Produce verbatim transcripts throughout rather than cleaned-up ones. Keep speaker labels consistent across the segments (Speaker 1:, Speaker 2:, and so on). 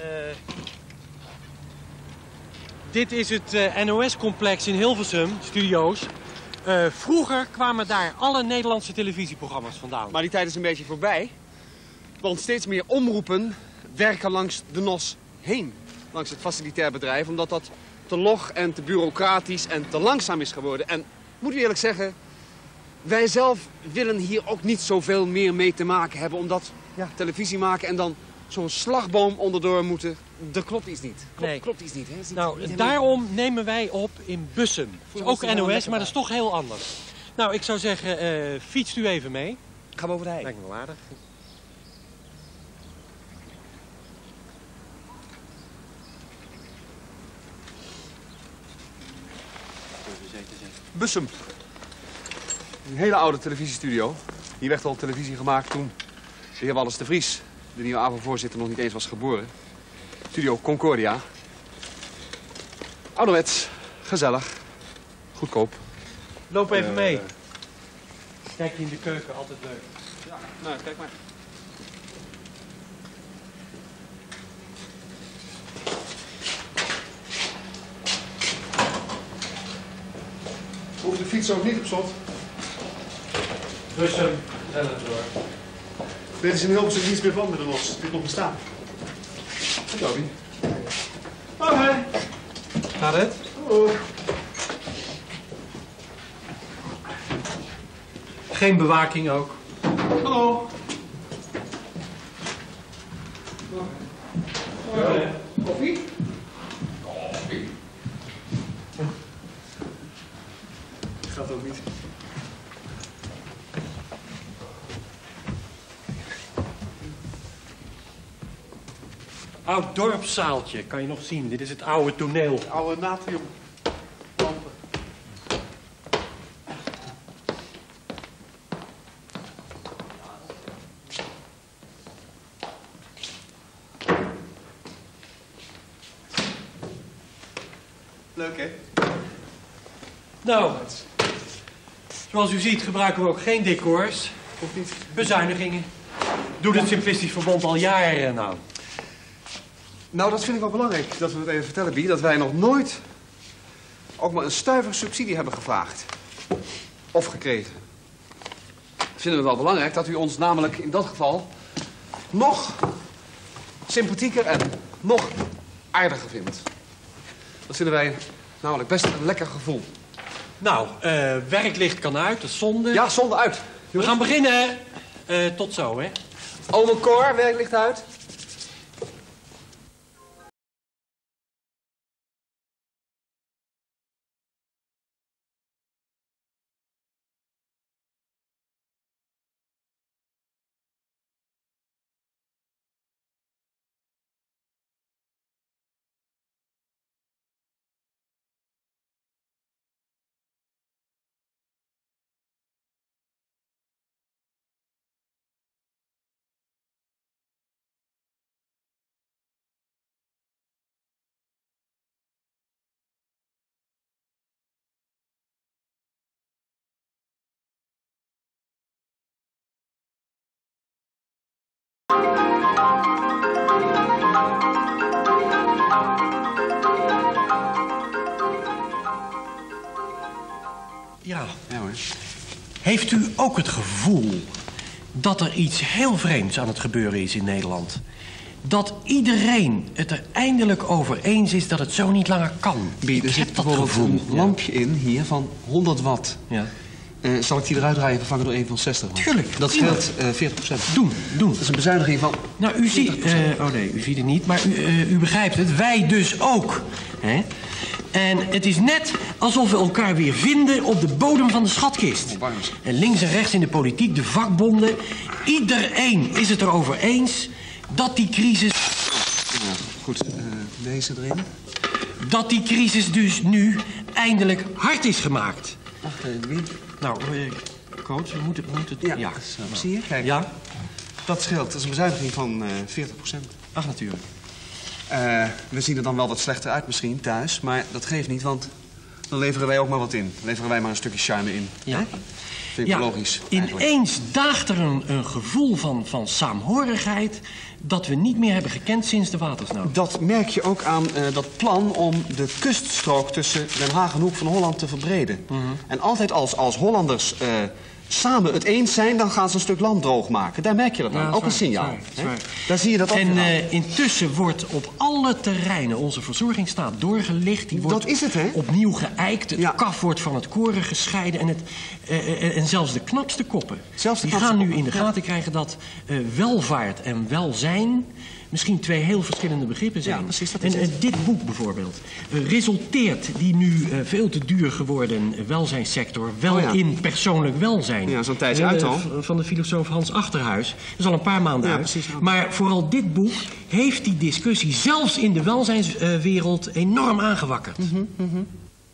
Speaker 1: dit is het uh, N O S-complex in Hilversum, studio's. Uh, vroeger kwamen daar alle Nederlandse televisieprogramma's vandaan.
Speaker 2: Maar die tijd is een beetje voorbij. Want steeds meer omroepen werken langs de N O S heen. Langs het facilitair bedrijf, omdat dat te log en te bureaucratisch en te langzaam is geworden. En moet u eerlijk zeggen, wij zelf willen hier ook niet zoveel meer mee te maken hebben. Omdat ja, televisie maken en dan zo'n slagboom onderdoor moeten, dat klopt iets niet. Klopt,
Speaker 1: nee.
Speaker 2: klopt iets niet. Hè? Niet
Speaker 1: nou,
Speaker 2: niet
Speaker 1: daarom nemen wij op in Bussum. Dat is ook N O S, maar dat is toch heel anders. Nou, ik zou zeggen, uh, fietst u even mee.
Speaker 2: Gaan we over de hei.
Speaker 1: Lijkt me wel aardig.
Speaker 2: Bussum. Een hele oude televisiestudio. Hier werd al televisie gemaakt toen de heer Wallace de Vries, de nieuwe A V O-voorzitter, nog niet eens was geboren. Studio Concordia. Ouderwets, gezellig, goedkoop.
Speaker 1: Loop even
Speaker 2: uh,
Speaker 1: mee. Kijk je in de keuken, altijd leuk.
Speaker 2: Ja, nou, kijk maar. Hoef de fiets ook niet op slot.
Speaker 1: Bussum, gezellig door.
Speaker 2: Dit is in Hilversum niets meer van met de N O S. Dit nog bestaan. Toby.
Speaker 1: Oh, hi. Gaat het?
Speaker 2: Oh.
Speaker 1: Geen bewaking ook.
Speaker 2: Hallo.
Speaker 1: Ja.
Speaker 2: Koffie?
Speaker 3: Koffie.
Speaker 2: Gaat ook niet.
Speaker 1: Oud dorpszaaltje, kan je nog zien. Dit is het oude toneel.
Speaker 2: Oude natrium. Lampen. Leuk, hè?
Speaker 1: Nou, zoals u ziet gebruiken we ook geen decors.
Speaker 2: Of niet?
Speaker 1: Bezuinigingen. Doet het Simplistisch Verbond al jaren nou.
Speaker 2: Nou, dat vind ik wel belangrijk dat we het even vertellen, Bie. Dat wij nog nooit ook maar een stuiver subsidie hebben gevraagd. Of gekregen. Dat vinden we wel belangrijk, dat u ons namelijk in dat geval nog sympathieker en nog aardiger vindt. Dat vinden wij namelijk best een lekker gevoel.
Speaker 1: Nou, uh, werklicht kan uit, dat is zonde.
Speaker 2: Ja, zonde uit.
Speaker 1: We gaan beginnen. Uh, tot zo, hè.
Speaker 2: Ome Cor, werklicht uit.
Speaker 1: Ja.
Speaker 2: Ja hoor.
Speaker 1: Heeft u ook het gevoel dat er iets heel vreemds aan het gebeuren is in Nederland? Dat iedereen het er eindelijk over eens is dat het zo niet langer kan.
Speaker 2: Bie, er
Speaker 1: ik
Speaker 2: zit
Speaker 1: heb dat
Speaker 2: bijvoorbeeld
Speaker 1: gevoel.
Speaker 2: een lampje in hier van honderd watt.
Speaker 1: Ja.
Speaker 2: Uh, zal ik die eruit draaien en vervangen door een van zestig watt?
Speaker 1: Tuurlijk.
Speaker 2: Dat scheelt uh, veertig procent.
Speaker 1: Doen, doen.
Speaker 2: Dat is een bezuiniging van...
Speaker 1: Nou, u ziet... Uh, oh nee, u ziet het niet, maar u, uh, u begrijpt het. Wij dus ook. Hè? En het is net alsof we elkaar weer vinden op de bodem van de schatkist. En links en rechts in de politiek, de vakbonden. Iedereen is het erover eens dat die crisis...
Speaker 2: Ja, goed, uh, deze erin.
Speaker 1: Dat die crisis dus nu eindelijk hard is gemaakt.
Speaker 2: Wacht even,
Speaker 1: Nou, uh, coach, we moeten, we moeten het...
Speaker 2: Ja,
Speaker 1: ja.
Speaker 2: Zo, zie je? Kijk,
Speaker 1: Ja?
Speaker 2: dat scheelt. Dat is een bezuiniging van uh, veertig procent.
Speaker 1: Ach, natuurlijk.
Speaker 2: Uh, we zien er dan wel wat slechter uit misschien thuis, maar dat geeft niet, want dan leveren wij ook maar wat in. Dan leveren wij maar een stukje charme in.
Speaker 1: Ja?
Speaker 2: Vind ik
Speaker 1: ja,
Speaker 2: logisch, eigenlijk.
Speaker 1: ineens daagt er een, een gevoel van, van saamhorigheid dat we niet meer hebben gekend sinds de watersnood.
Speaker 2: Dat merk je ook aan uh, dat plan om de kuststrook tussen Den Haag en Hoek van Holland te verbreden. Mm-hmm. En altijd als, als Hollanders uh, samen het eens zijn, dan gaan ze een stuk land droog maken. Daar merk je dat aan. Ja, ook waar, een signaal. Dat is waar, dat is waar. Daar zie je dat ook.
Speaker 1: En uh, intussen wordt op alle terreinen onze verzorgingsstaat doorgelicht. Die wordt
Speaker 2: dat is het, hè?
Speaker 1: opnieuw geëikt. Het ja. kaf wordt van het koren gescheiden. En, het, uh, uh, en zelfs de knapste koppen. Zelfs de die knapste gaan nu in de gaten ja. krijgen dat uh, welvaart en welzijn misschien twee heel verschillende begrippen zijn.
Speaker 2: Ja, precies, dat
Speaker 1: en uh, dit boek bijvoorbeeld uh, resulteert die nu uh, veel te duur geworden welzijnssector wel oh ja. in persoonlijk welzijn.
Speaker 2: Ja, zo'n tijdje uh, uit al.
Speaker 1: Van de filosoof Hans Achterhuis. Dat is al een paar maanden
Speaker 2: ja,
Speaker 1: uit.
Speaker 2: Precies, ja.
Speaker 1: Maar vooral dit boek heeft die discussie zelfs in de welzijnswereld uh, enorm aangewakkerd.
Speaker 2: Mm-hmm, mm-hmm.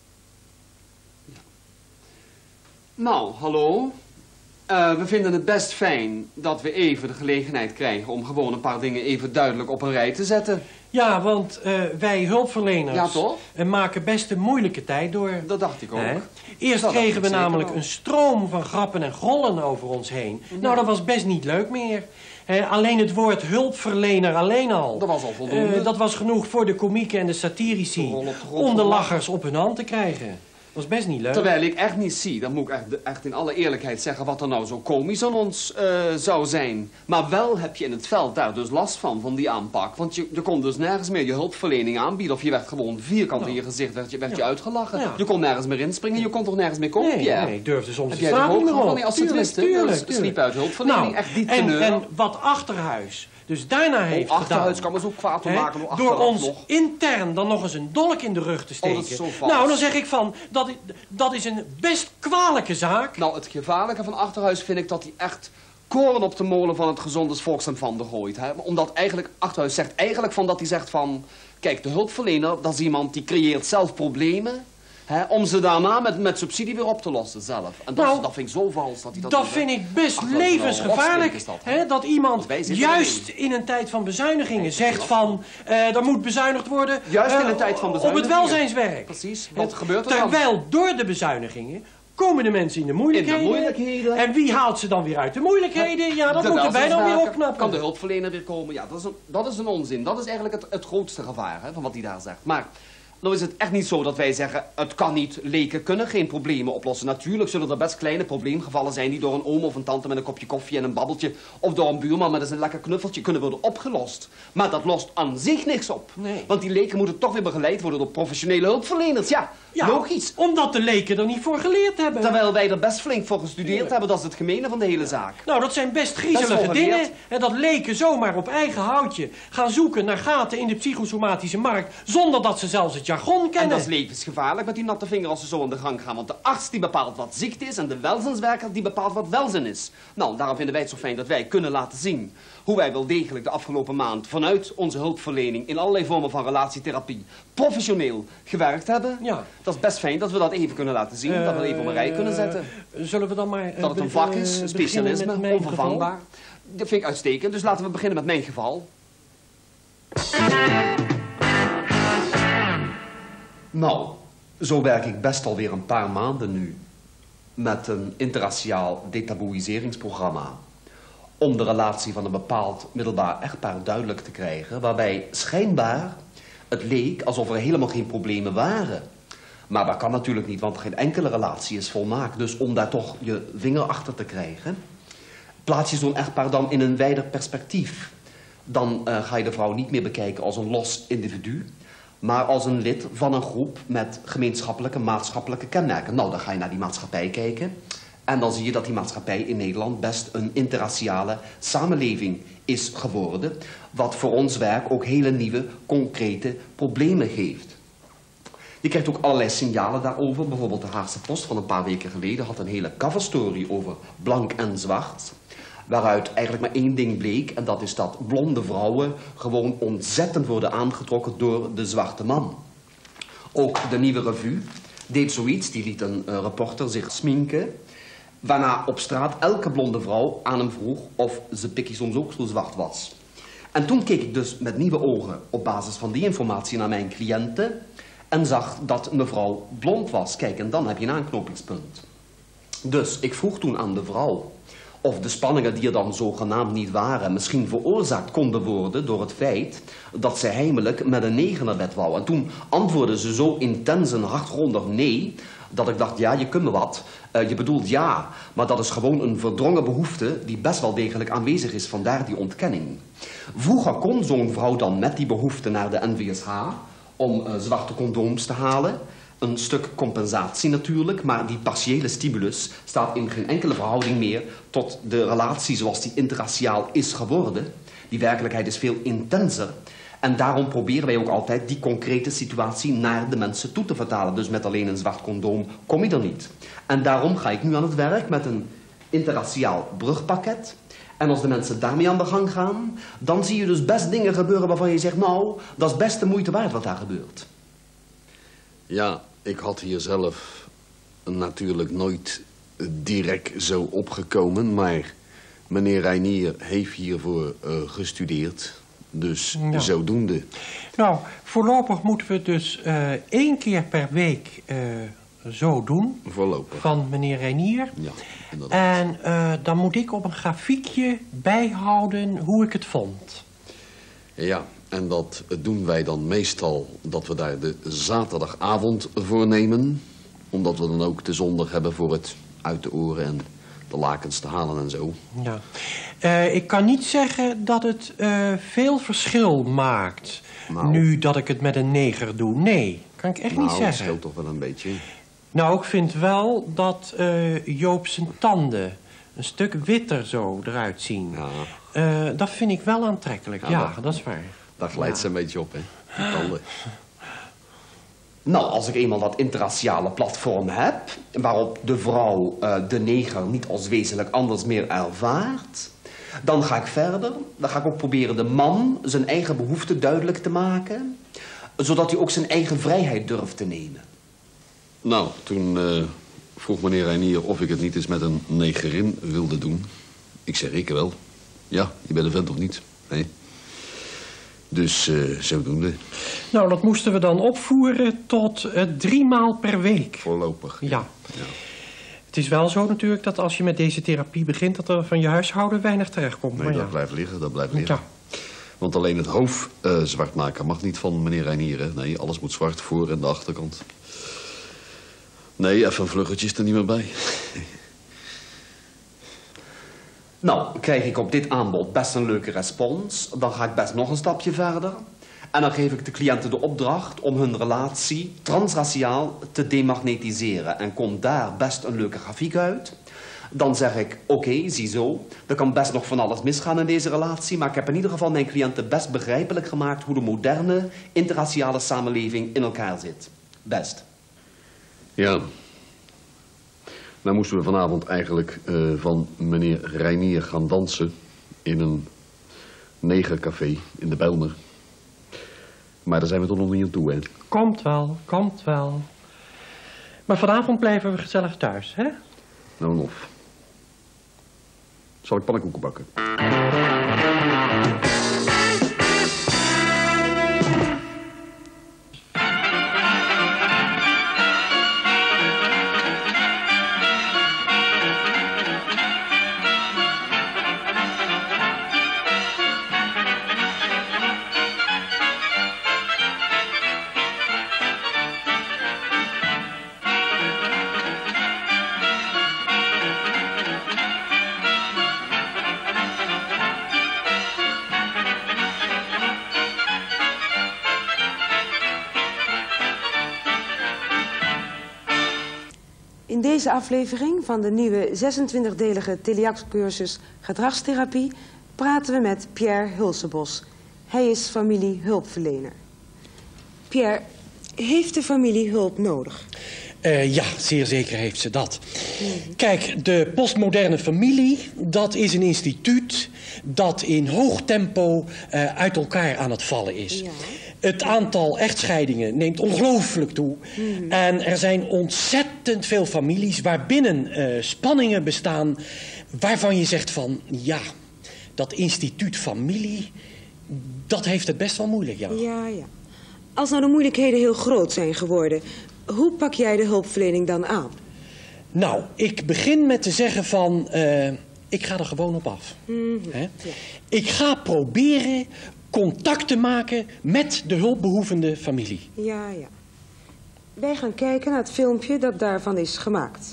Speaker 2: Nou, hallo. Uh, we vinden het best fijn dat we even de gelegenheid krijgen om gewoon een paar dingen even duidelijk op een rij te zetten.
Speaker 1: Ja, want uh, wij hulpverleners
Speaker 2: ja, toch?
Speaker 1: Uh, maken best een moeilijke tijd door.
Speaker 2: Dat dacht ik ook.
Speaker 1: Hè? Eerst dat kregen we namelijk een stroom van grappen en grollen over ons heen. Ja. Nou, dat was best niet leuk meer. Uh, alleen het woord hulpverlener alleen al.
Speaker 2: Dat was al voldoende.
Speaker 1: Uh, dat was genoeg voor de komieken en de satirici om de lachers op hun hand te krijgen. Dat was best niet leuk.
Speaker 2: Terwijl ik echt niet zie, dan moet ik echt, echt in alle eerlijkheid zeggen wat er nou zo komisch aan ons uh, zou zijn. Maar wel heb je in het veld daar dus last van, van die aanpak. Want je, je kon dus nergens meer je hulpverlening aanbieden. Of je werd gewoon vierkant nou. in je gezicht werd je, werd ja. je uitgelachen. Ja. Je kon nergens meer inspringen, je kon toch nergens meer komen,
Speaker 1: nee,
Speaker 2: Pierre?
Speaker 1: Nee, ik durfde soms
Speaker 2: heb jij er ook
Speaker 1: nog
Speaker 2: van als het wisten? Tuurlijk, tuurlijk. Sliep uit hulpverlening, nou, echt diep teneur.
Speaker 1: En, en wat Achterhuis dus daarna heeft
Speaker 2: oh, Achterhuis
Speaker 1: gedaan,
Speaker 2: kan me zo kwaad om maken.
Speaker 1: He, door ons nog. intern dan nog eens een dolk in de rug te steken.
Speaker 2: Oh, dat is zo vals.
Speaker 1: Nou, dan zeg ik van, dat, dat is een best kwalijke zaak.
Speaker 2: Nou, het gevaarlijke van Achterhuis vind ik dat hij echt koren op de molen van het gezonde volksempvander gooit. Hè? Omdat eigenlijk, Achterhuis zegt eigenlijk van dat hij zegt van, kijk, de hulpverlener, dat is iemand die creëert zelf problemen. He, om ze daarna met, met subsidie weer op te lossen zelf. En dat, nou, dat vind ik zo vals dat hij dat
Speaker 1: Dat
Speaker 2: doet,
Speaker 1: vind ik best Ach, levensgevaarlijk. Dat, he, dat iemand juist in een tijd van bezuinigingen nee, zegt van... Uh, er moet bezuinigd worden
Speaker 2: juist
Speaker 1: uh,
Speaker 2: in een tijd van bezuinigingen.
Speaker 1: op het welzijnswerk.
Speaker 2: Precies, wat gebeurt er
Speaker 1: Terwijl
Speaker 2: dan?
Speaker 1: door de bezuinigingen komen de mensen in de moeilijkheden.
Speaker 2: In de moeilijkheden.
Speaker 1: En wie haalt ze dan weer uit de moeilijkheden? Ja, dat de moeten wij dan weer opknappen.
Speaker 2: Kan de hulpverlener weer komen? Ja, dat is een, dat is een onzin. Dat is eigenlijk het, het grootste gevaar hè, van wat hij daar zegt. Maar... nou is het echt niet zo dat wij zeggen, het kan niet, leken kunnen geen problemen oplossen. Natuurlijk zullen er best kleine probleemgevallen zijn die door een oom of een tante met een kopje koffie en een babbeltje of door een buurman met een lekker knuffeltje kunnen worden opgelost. Maar dat lost aan zich niks op.
Speaker 1: Nee.
Speaker 2: Want die leken moeten toch weer begeleid worden door professionele hulpverleners. Ja,
Speaker 1: ja,
Speaker 2: logisch.
Speaker 1: Omdat de leken er niet voor geleerd hebben.
Speaker 2: Terwijl wij er best flink voor gestudeerd ja. hebben, dat is het gemene van de hele zaak.
Speaker 1: Nou, dat zijn best griezelige dingen. En dat leken zomaar op eigen houtje gaan zoeken naar gaten in de psychosomatische markt, zonder dat ze zelfs het jargon kennen.
Speaker 2: En dat is levensgevaarlijk met die natte vinger als ze zo aan de gang gaan. Want de arts die bepaalt wat ziekte is en de welzijnswerker die bepaalt wat welzijn is. Nou, daarom vinden wij het zo fijn dat wij kunnen laten zien hoe wij wel degelijk de afgelopen maand vanuit onze hulpverlening in allerlei vormen van relatietherapie professioneel gewerkt hebben. Ja. Dat is best fijn dat we dat even kunnen laten zien, uh, dat we het even op een rij kunnen zetten.
Speaker 1: Zullen we dan maar... Uh,
Speaker 2: dat het een vak is, een specialisme, onvervangbaar. Geval? Dat vind ik uitstekend, dus laten we beginnen met mijn geval. Nou, zo werk ik best alweer een paar maanden nu met een interraciaal detaboeiseringsprogramma om de relatie van een bepaald middelbaar echtpaar duidelijk te krijgen, waarbij schijnbaar het leek alsof er helemaal geen problemen waren. Maar dat kan natuurlijk niet, want geen enkele relatie is volmaakt. Dus om daar toch je vinger achter te krijgen, plaats je zo'n echtpaar dan in een wijder perspectief. Dan uh, ga je de vrouw niet meer bekijken als een los individu, maar als een lid van een groep met gemeenschappelijke, maatschappelijke kenmerken. Nou, dan ga je naar die maatschappij kijken en dan zie je dat die maatschappij in Nederland best een interraciale samenleving is geworden, wat voor ons werk ook hele nieuwe, concrete problemen geeft. Je krijgt ook allerlei signalen daarover. Bijvoorbeeld de Haagse Post van een paar weken geleden had een hele coverstory over blank en zwart, waaruit eigenlijk maar één ding bleek, en dat is dat blonde vrouwen gewoon ontzettend worden aangetrokken door de zwarte man. Ook de Nieuwe Revue deed zoiets, die liet een uh, reporter zich sminken, waarna op straat elke blonde vrouw aan hem vroeg of ze pikkie soms ook zo zwart was. En toen keek ik dus met nieuwe ogen op basis van die informatie naar mijn cliënten en zag dat mevrouw blond was. Kijk, en dan heb je een aanknopingspunt.
Speaker 4: Dus ik vroeg toen aan de vrouw of de spanningen die er dan zogenaamd niet waren misschien veroorzaakt konden worden door het feit dat ze heimelijk met een neger naar bed wou. En toen antwoordde ze zo intens en hardgrondig nee, dat ik dacht, ja, je kunt me wat. Uh, je bedoelt ja, maar dat is gewoon een verdrongen behoefte die best wel degelijk aanwezig is, vandaar die ontkenning. Vroeger kon zo'n vrouw dan met die behoefte naar de N V S H om uh, zwarte condooms te halen. Een stuk compensatie natuurlijk, maar die partiële stimulus staat in geen enkele verhouding meer tot de relatie zoals die interraciaal is geworden. Die werkelijkheid is veel intenser. En daarom proberen wij ook altijd die concrete situatie naar de mensen toe te vertalen. Dus met alleen een zwart condoom kom je er niet. En daarom ga ik nu aan het werk met een interraciaal brugpakket. En als de mensen daarmee aan de gang gaan, dan zie je dus best dingen gebeuren waarvan je zegt, nou, dat is best de moeite waard wat daar gebeurt.
Speaker 5: Ja, ik had hier zelf natuurlijk nooit direct zo opgekomen, maar meneer Reinier heeft hiervoor uh, gestudeerd. Dus
Speaker 1: ja.
Speaker 5: Zodoende.
Speaker 1: Nou, voorlopig moeten we dus uh, één keer per week uh, zo doen.
Speaker 5: Voorlopig.
Speaker 1: Van meneer Reinier.
Speaker 5: Ja, inderdaad.
Speaker 1: En uh, dan moet ik op een grafiekje bijhouden hoe ik het vond.
Speaker 5: Ja, en dat doen wij dan meestal dat we daar de zaterdagavond voor nemen. Omdat we dan ook de zondag hebben voor het uit de oren en de lakens te halen en zo.
Speaker 1: Ja. Uh, ik kan niet zeggen dat het uh, veel verschil maakt. Nou. Nu dat ik het met een neger doe. Nee, kan ik echt
Speaker 5: nou,
Speaker 1: niet zeggen.
Speaker 5: Nou, dat scheelt toch wel een beetje.
Speaker 1: Nou, ik vind wel dat uh, Joop zijn tanden een stuk witter zo eruit zien. Ja. Uh, dat vind ik wel aantrekkelijk. Ja, ja dat, dat is waar.
Speaker 5: Daar glijdt ja. ze een beetje op, hè. Die tanden.
Speaker 4: Nou, als ik eenmaal dat interraciale platform heb, waarop de vrouw uh, de neger niet als wezenlijk anders meer ervaart, dan ga ik verder. Dan ga ik ook proberen de man zijn eigen behoeften duidelijk te maken, zodat hij ook zijn eigen vrijheid durft te nemen.
Speaker 5: Nou, toen uh, vroeg meneer Reinier of ik het niet eens met een negerin wilde doen. Ik zeg, ik wel. Ja, je bent een vent of niet? Nee. Dus uh, zodoende.
Speaker 1: Nou, dat moesten we dan opvoeren tot uh, drie maal per week.
Speaker 5: Voorlopig.
Speaker 1: Ja. ja. Het is wel zo natuurlijk dat als je met deze therapie begint, dat er van je huishouden weinig terechtkomt.
Speaker 5: Nee,
Speaker 1: maar
Speaker 5: dat
Speaker 1: ja.
Speaker 5: blijft liggen, dat blijft liggen.
Speaker 1: Ja.
Speaker 5: Want alleen het hoofd uh, zwart maken mag niet van meneer Reinier, hè? Nee, alles moet zwart, voor en de achterkant. Nee, even een vluggetje is er niet meer bij.
Speaker 4: Nou, krijg ik op dit aanbod best een leuke respons. Dan ga ik best nog een stapje verder. En dan geef ik de cliënten de opdracht om hun relatie transraciaal te demagnetiseren. En komt daar best een leuke grafiek uit. Dan zeg ik, oké, okay, ziezo, er kan best nog van alles misgaan in deze relatie. Maar ik heb in ieder geval mijn cliënten best begrijpelijk gemaakt hoe de moderne interraciale samenleving in elkaar zit. Best.
Speaker 5: Ja. Nou moesten we vanavond eigenlijk uh, van meneer Reinier gaan dansen in een negercafé in de Bijlmer. Maar daar zijn we toch nog niet aan toe, hè?
Speaker 1: Komt wel, komt wel. Maar vanavond blijven we gezellig thuis, hè?
Speaker 5: Nou, nog. Zal ik pannenkoeken bakken?
Speaker 6: In deze aflevering van de nieuwe zesentwintigdelige Teliac-cursus gedragstherapie praten we met Pierre Hulsebos. Hij is familiehulpverlener. Pierre, heeft de familie hulp nodig?
Speaker 1: Uh, ja, zeer zeker heeft ze dat. Mm-hmm. Kijk, de postmoderne familie, dat is een instituut dat in hoog tempo uh, uit elkaar aan het vallen is. Ja. Het aantal echtscheidingen neemt ongelooflijk toe. Mm-hmm. En er zijn ontzettend veel families waarbinnen uh, spanningen bestaan waarvan je zegt van, ja, dat instituut familie, dat heeft het best wel moeilijk, ja.
Speaker 6: Ja, ja. Als nou de moeilijkheden heel groot zijn geworden, hoe pak jij de hulpverlening dan aan?
Speaker 1: Nou, ik begin met te zeggen van, uh, ik ga er gewoon op af.
Speaker 6: Mm-hmm.
Speaker 1: Hè?
Speaker 6: Ja.
Speaker 1: Ik ga proberen contact te maken met de hulpbehoevende familie.
Speaker 6: Ja, ja. Wij gaan kijken naar het filmpje dat daarvan is gemaakt.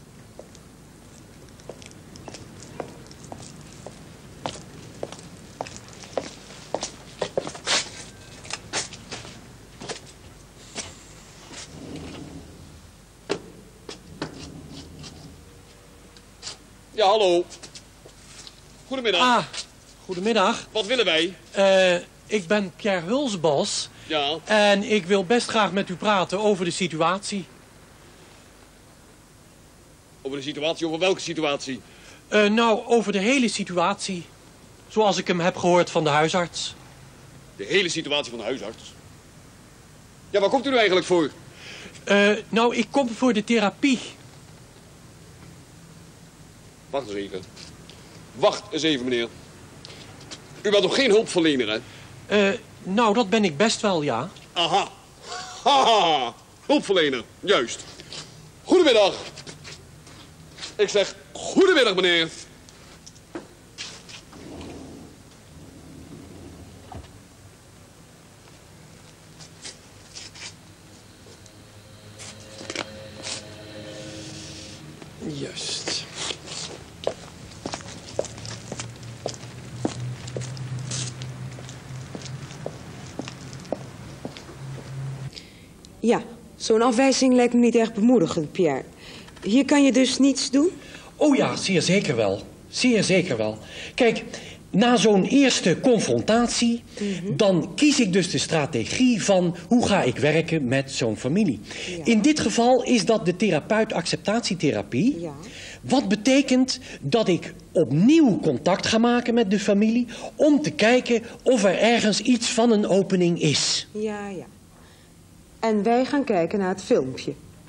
Speaker 2: Ja, hallo. Goedemiddag.
Speaker 1: Ah, goedemiddag.
Speaker 2: Wat willen wij?
Speaker 1: Uh, ik ben Pierre Hulsebos.
Speaker 2: Ja.
Speaker 1: En ik wil best graag met u praten over de situatie.
Speaker 2: Over de situatie? Over welke situatie?
Speaker 1: Uh, nou, over de hele situatie. Zoals ik hem heb gehoord van de huisarts.
Speaker 2: De hele situatie van de huisarts? Ja, waar komt u nu eigenlijk voor?
Speaker 1: Uh, nou, ik kom voor de therapie.
Speaker 2: Wacht eens even. Wacht eens even, meneer. U bent toch geen hulpverlener, hè?
Speaker 1: Uh, nou, dat ben ik best wel, ja.
Speaker 2: Aha. Haha. Hulpverlener, juist. Goedemiddag. Ik zeg goedemiddag, meneer.
Speaker 1: Juist.
Speaker 6: Ja, zo'n afwijzing lijkt me niet erg bemoedigend, Pierre. Hier kan je dus niets doen?
Speaker 1: Oh ja, zeer zeker wel. Zeer zeker wel. Kijk, na zo'n eerste confrontatie, mm-hmm. dan kies ik dus de strategie van hoe ga ik werken met zo'n familie. Ja. In dit geval is dat de therapeut-acceptatietherapie. Ja. Wat betekent dat ik opnieuw contact ga maken met de familie om te kijken of er ergens iets van een opening is.
Speaker 6: Ja, ja. En wij gaan kijken naar het filmpje.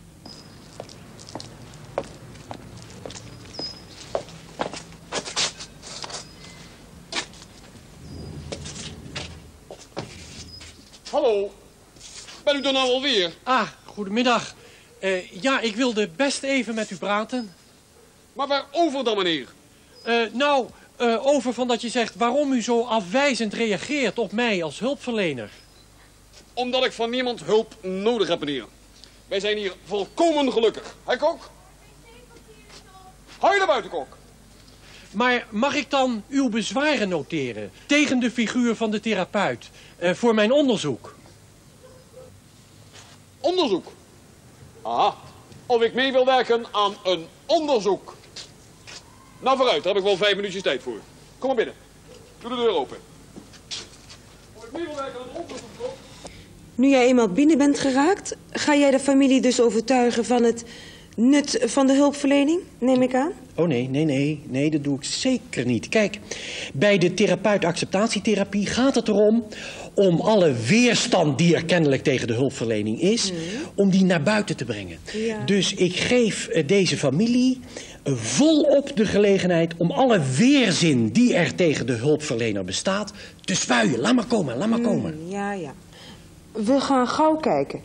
Speaker 2: Hallo. Ben u er nou alweer?
Speaker 1: Ah, goedemiddag. Uh, ja, ik wilde best even met u praten.
Speaker 2: Maar waarover dan, meneer?
Speaker 1: Uh, nou, uh, over van dat je zegt waarom u zo afwijzend reageert op mij als hulpverlener.
Speaker 2: Omdat ik van niemand hulp nodig heb, meneer. Wij zijn hier volkomen gelukkig. Hé, kok? Hou je naar buiten, kok?
Speaker 1: Maar mag ik dan uw bezwaren noteren tegen de figuur van de therapeut uh, voor mijn onderzoek?
Speaker 2: Onderzoek? Aha. Of ik mee wil werken aan een onderzoek. Nou, vooruit. Daar heb ik wel vijf minuutjes tijd voor. Kom maar binnen. Doe de deur open. Of ik mee wil werken aan een onderzoek, kok?
Speaker 6: Nu jij eenmaal binnen bent geraakt, ga jij de familie dus overtuigen van het nut van de hulpverlening, neem ik aan?
Speaker 1: Oh nee, nee, nee, nee, dat doe ik zeker niet. Kijk, bij de therapeut-acceptatietherapie gaat het erom om alle weerstand die er kennelijk tegen de hulpverlening is, mm. om die naar buiten te brengen. Ja. Dus ik geef uh, deze familie uh, volop de gelegenheid om alle weerzin die er tegen de hulpverlener bestaat te spuien. Laat maar komen, laat maar mm, komen.
Speaker 6: Ja, ja. We gaan gauw kijken.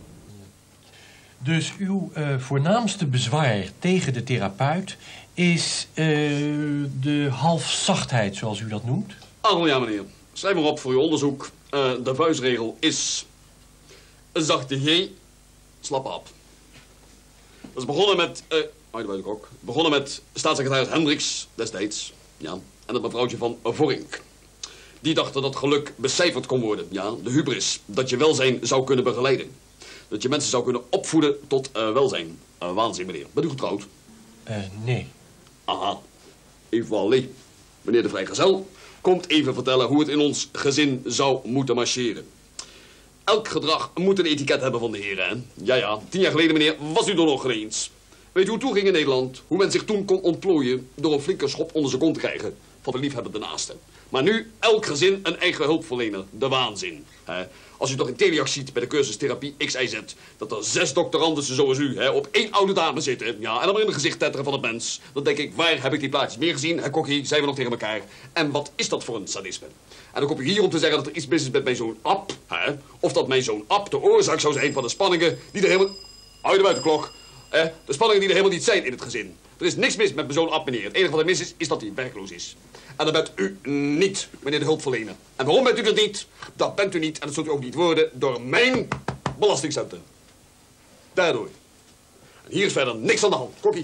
Speaker 1: Dus uw uh, voornaamste bezwaar tegen de therapeut is uh, de halfzachtheid, zoals u dat noemt?
Speaker 2: Oh ja, meneer. Schrijf maar op voor uw onderzoek. Uh, de vuistregel is een zachte G, slap op. Dat is begonnen met, uh, uit de buitenkok, begonnen met staatssecretaris Hendricks destijds, ja, en het mevrouwtje van Vorink. Die dachten dat geluk becijferd kon worden, ja, de hubris, dat je welzijn zou kunnen begeleiden. Dat je mensen zou kunnen opvoeden tot uh, welzijn. Uh, waanzin, meneer. Bent u getrouwd?
Speaker 1: Uh, nee.
Speaker 2: Aha. Voilà. Meneer de vrijgezel komt even vertellen hoe het in ons gezin zou moeten marcheren. Elk gedrag moet een etiket hebben van de heren, hè? Ja, ja. Tien jaar geleden, meneer, was u er nog geen eens. Weet u hoe het toen ging in Nederland? Hoe men zich toen kon ontplooien door een flinke schop onder zijn kont te krijgen van de liefhebbende naaste. Maar nu, elk gezin een eigen hulpverlener. De waanzin. Hè? Als u toch in Teliac ziet bij de cursus therapie X Y Z, dat er zes doctorandussen zoals u hè, op één oude dame zitten, ja, en dan maar in het gezicht tetteren van het mens. Dan denk ik, waar heb ik die plaatjes meer gezien? Hè, Kokkie, zijn we nog tegen elkaar? En wat is dat voor een sadisme? En dan kom je hier om te zeggen dat er iets mis is met mijn zoon Ab, hè? Of dat mijn zoon Ab de oorzaak zou zijn van de spanningen die er helemaal... Hou je de buitenklok.
Speaker 3: Eh, de spanningen die er helemaal niet zijn in het gezin. Er is niks mis met mijn zoon Ab, meneer. Het enige wat er mis is, is dat hij werkloos is. En dat bent u niet, meneer de hulpverlener. En waarom bent u dat niet? Dat bent u niet en dat zult u ook niet worden door mijn belastingcenten. Daardoor. En hier is verder niks aan de hand. Kokkie.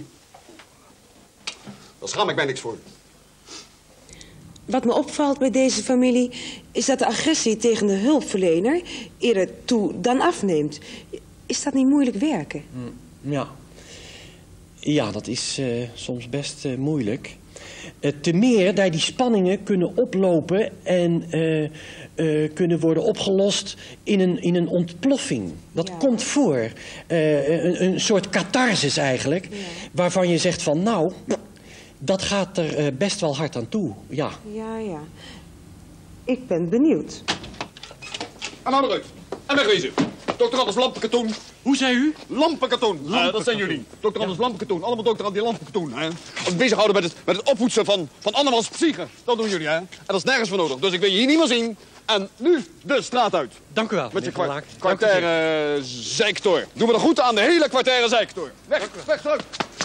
Speaker 3: Daar schaam ik mij niks voor.
Speaker 6: Wat me opvalt bij deze familie is dat de agressie tegen de hulpverlener eerder toe dan afneemt. Is dat niet moeilijk werken?
Speaker 1: Ja, ja dat is uh, soms best uh, moeilijk. Uh, te meer daar die spanningen kunnen oplopen en uh, uh, kunnen worden opgelost in een, in een ontploffing. Dat ja. komt voor. Uh, een, een soort catharsis eigenlijk, ja. waarvan je zegt van nou, dat gaat er uh, best wel hard aan toe. Ja,
Speaker 6: ja. ja. Ik ben benieuwd.
Speaker 3: En nou eruit. En wegwezen. Dokter Anders lampenkatoen.
Speaker 1: Hoe zei u?
Speaker 3: Lampenkatoen. Uh, dat zijn jullie. Dokter Anders lampenkatoen. Allemaal dokter Anders lampenkatoen. Hè? Als we bezighouden met het, met het opvoedsen van, van andermans psyche. Dat doen jullie, hè. En dat is nergens voor nodig. Dus ik wil je hier niet meer zien. En nu de straat uit.
Speaker 1: Dank u wel.
Speaker 3: Met je kwa kwartaire zijktor. Doen we de groeten aan de hele kwartaire zijktor. Weg, weg, terug.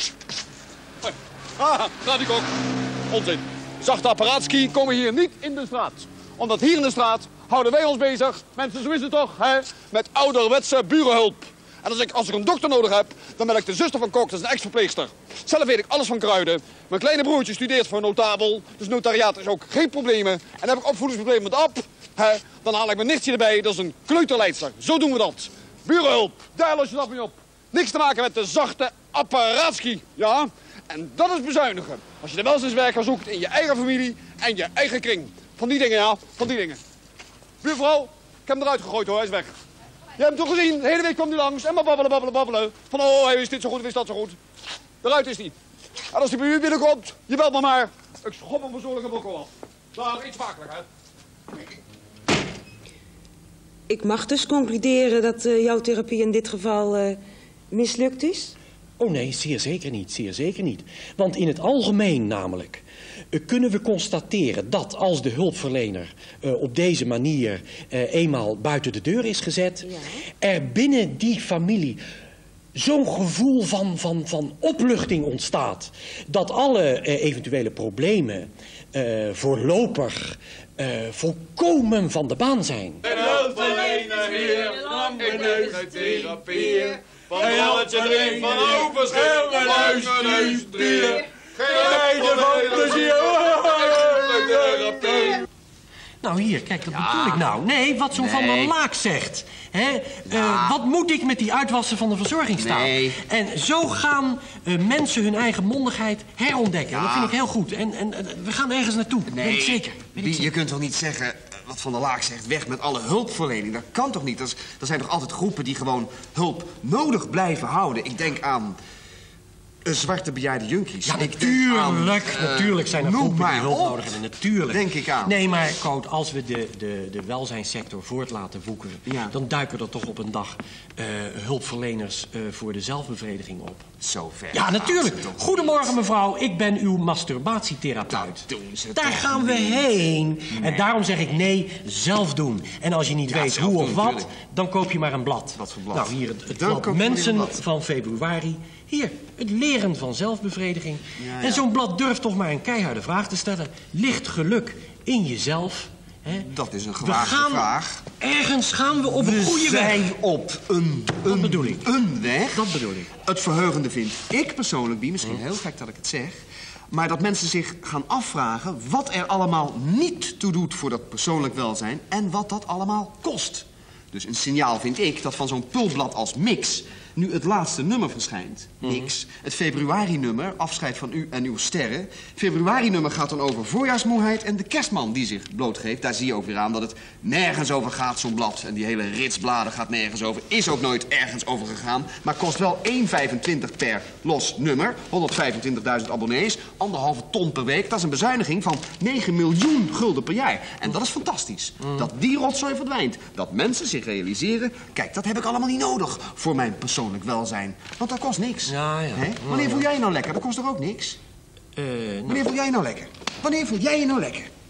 Speaker 3: Ah, gaat die kok. Onzin. Zachte apparaatski komen hier niet in de straat. Omdat hier in de straat houden wij ons bezig, mensen, zo is het toch, hè? Met ouderwetse burenhulp. En als ik, als ik een dokter nodig heb, dan ben ik de zuster van Kok, dat is een ex-verpleegster. Zelf weet ik alles van kruiden. Mijn kleine broertje studeert voor notabel, dus notariaat is ook geen problemen. En heb ik opvoedingsproblemen met Ab, hè? Dan haal ik mijn nichtje erbij, dat is een kleuterleidster. Zo doen we dat. Burenhulp, daar los je dat mee op. Niks te maken met de zachte apparaatski, ja? En dat is bezuinigen. Als je de welzijnswerker zoekt in je eigen familie en je eigen kring. Van die dingen, ja, van die dingen. Buurvrouw, ik heb hem eruit gegooid hoor, hij is weg. Je hebt hem toch gezien, de hele week kwam hij langs en maar babbelen, babbelen, babbelen. Van oh, hij is dit zo goed, hij is dat zo goed. Eruit is hij. En als hij bij u binnenkomt, je belt me maar. Ik schop hem persoonlijke bokkel af. Daar, iets makkelijk, hè.
Speaker 6: Ik mag dus concluderen dat uh, jouw therapie in dit geval uh, mislukt is?
Speaker 1: Oh nee, zeer zeker niet, zeer zeker niet. Want in het algemeen namelijk uh, kunnen we constateren dat als de hulpverlener uh, op deze manier uh, eenmaal buiten de deur is gezet, ja. er binnen die familie zo'n gevoel van, van, van opluchting ontstaat, dat alle uh, eventuele problemen uh, voorlopig uh, volkomen van de baan zijn.
Speaker 3: En hulpverlener hier, lampenneus, therapie. Van Jelletje drie, van overschil, luis, neus, drieën. Geen van plezier.
Speaker 1: Nou hier, kijk, dat ja. bedoel ik nou. Nee, wat zo'n nee. Van der Laak zegt. Hè? Ja. Uh, wat moet ik met die uitwassen van de verzorgingsstaat?
Speaker 4: Nee.
Speaker 1: En zo gaan uh, mensen hun eigen mondigheid herontdekken. Ja. Dat vind ik heel goed. En, en uh, we gaan ergens naartoe.
Speaker 7: Nee.
Speaker 1: Weet ik zeker. Weet ik
Speaker 7: je
Speaker 1: zeker.
Speaker 7: kunt toch niet zeggen, wat Van der Laak zegt, weg met alle hulpverlening. Dat kan toch niet? Dat is, er zijn toch altijd groepen die gewoon hulp nodig blijven houden. Ik denk aan uh, zwarte bejaarde junkies.
Speaker 1: Ja, natuurlijk. Aan, uh, natuurlijk zijn er groepen die hulp
Speaker 7: op.
Speaker 1: nodig hebben. Natuurlijk.
Speaker 7: Denk ik aan.
Speaker 1: Nee, maar Koot, als we de, de, de welzijnssector voort laten woekeren, ja. dan duiken er toch op een dag uh, hulpverleners uh, voor de zelfbevrediging op.
Speaker 7: Zo ver.
Speaker 1: Ja, natuurlijk. Goedemorgen, mevrouw. Ik ben uw masturbatietherapeut.
Speaker 7: Dat doen ze
Speaker 1: Daar
Speaker 7: toch
Speaker 1: gaan we
Speaker 7: niet.
Speaker 1: heen.
Speaker 7: Nee.
Speaker 1: En daarom zeg ik nee, zelf doen. En als je niet
Speaker 7: Ja,
Speaker 1: weet
Speaker 7: zelf
Speaker 1: hoe
Speaker 7: doen,
Speaker 1: of wat,
Speaker 7: natuurlijk.
Speaker 1: dan koop je maar een blad.
Speaker 7: Wat voor blad?
Speaker 1: Nou, hier het, het
Speaker 7: Dan
Speaker 1: blad
Speaker 7: koop je maar
Speaker 1: Mensen
Speaker 7: een blad.
Speaker 1: van februari. Hier, het leren van zelfbevrediging.
Speaker 7: Ja, ja.
Speaker 1: En zo'n blad durft toch maar een keiharde vraag te stellen. Ligt geluk in jezelf? Hè?
Speaker 7: Dat is een
Speaker 1: We
Speaker 7: gewaagde
Speaker 1: gaan,
Speaker 7: vraag.
Speaker 1: Ergens gaan we op een
Speaker 7: We
Speaker 1: goede
Speaker 7: zijn
Speaker 1: weg.
Speaker 7: op een,
Speaker 1: Dat
Speaker 7: een,
Speaker 1: bedoel ik.
Speaker 7: een weg.
Speaker 1: Dat bedoel ik.
Speaker 7: Het verheugende vind ik persoonlijk, Bie, misschien heel gek dat ik het zeg, maar dat mensen zich gaan afvragen wat er allemaal niet toe doet voor dat persoonlijk welzijn en wat dat allemaal kost. Dus een signaal vind ik dat van zo'n pulblad als Mix nu het laatste nummer verschijnt. Mix. Het februari-nummer, afscheid van u en uw sterren. Februari-nummer gaat dan over voorjaarsmoeheid en de kerstman die zich blootgeeft. Daar zie je ook weer aan dat het nergens over gaat, zo'n blad. En die hele rits bladen gaat nergens over. Is ook nooit ergens over gegaan. Maar kost wel één vijfentwintig per los nummer. honderdvijfentwintigduizend abonnees. Anderhalve ton per week. Dat is een bezuiniging van negen miljoen gulden per jaar. En dat is fantastisch. Dat die rotzooi verdwijnt. Dat mensen zich realiseren, kijk, dat heb ik allemaal niet nodig voor mijn persoonlijk welzijn. Want dat kost niks.
Speaker 1: Ja, ja.
Speaker 7: Hè? Wanneer voel jij je nou lekker? Dat kost toch ook niks?
Speaker 1: Uh, nou.
Speaker 7: Wanneer voel jij je nou lekker? Wanneer voel jij je nou lekker?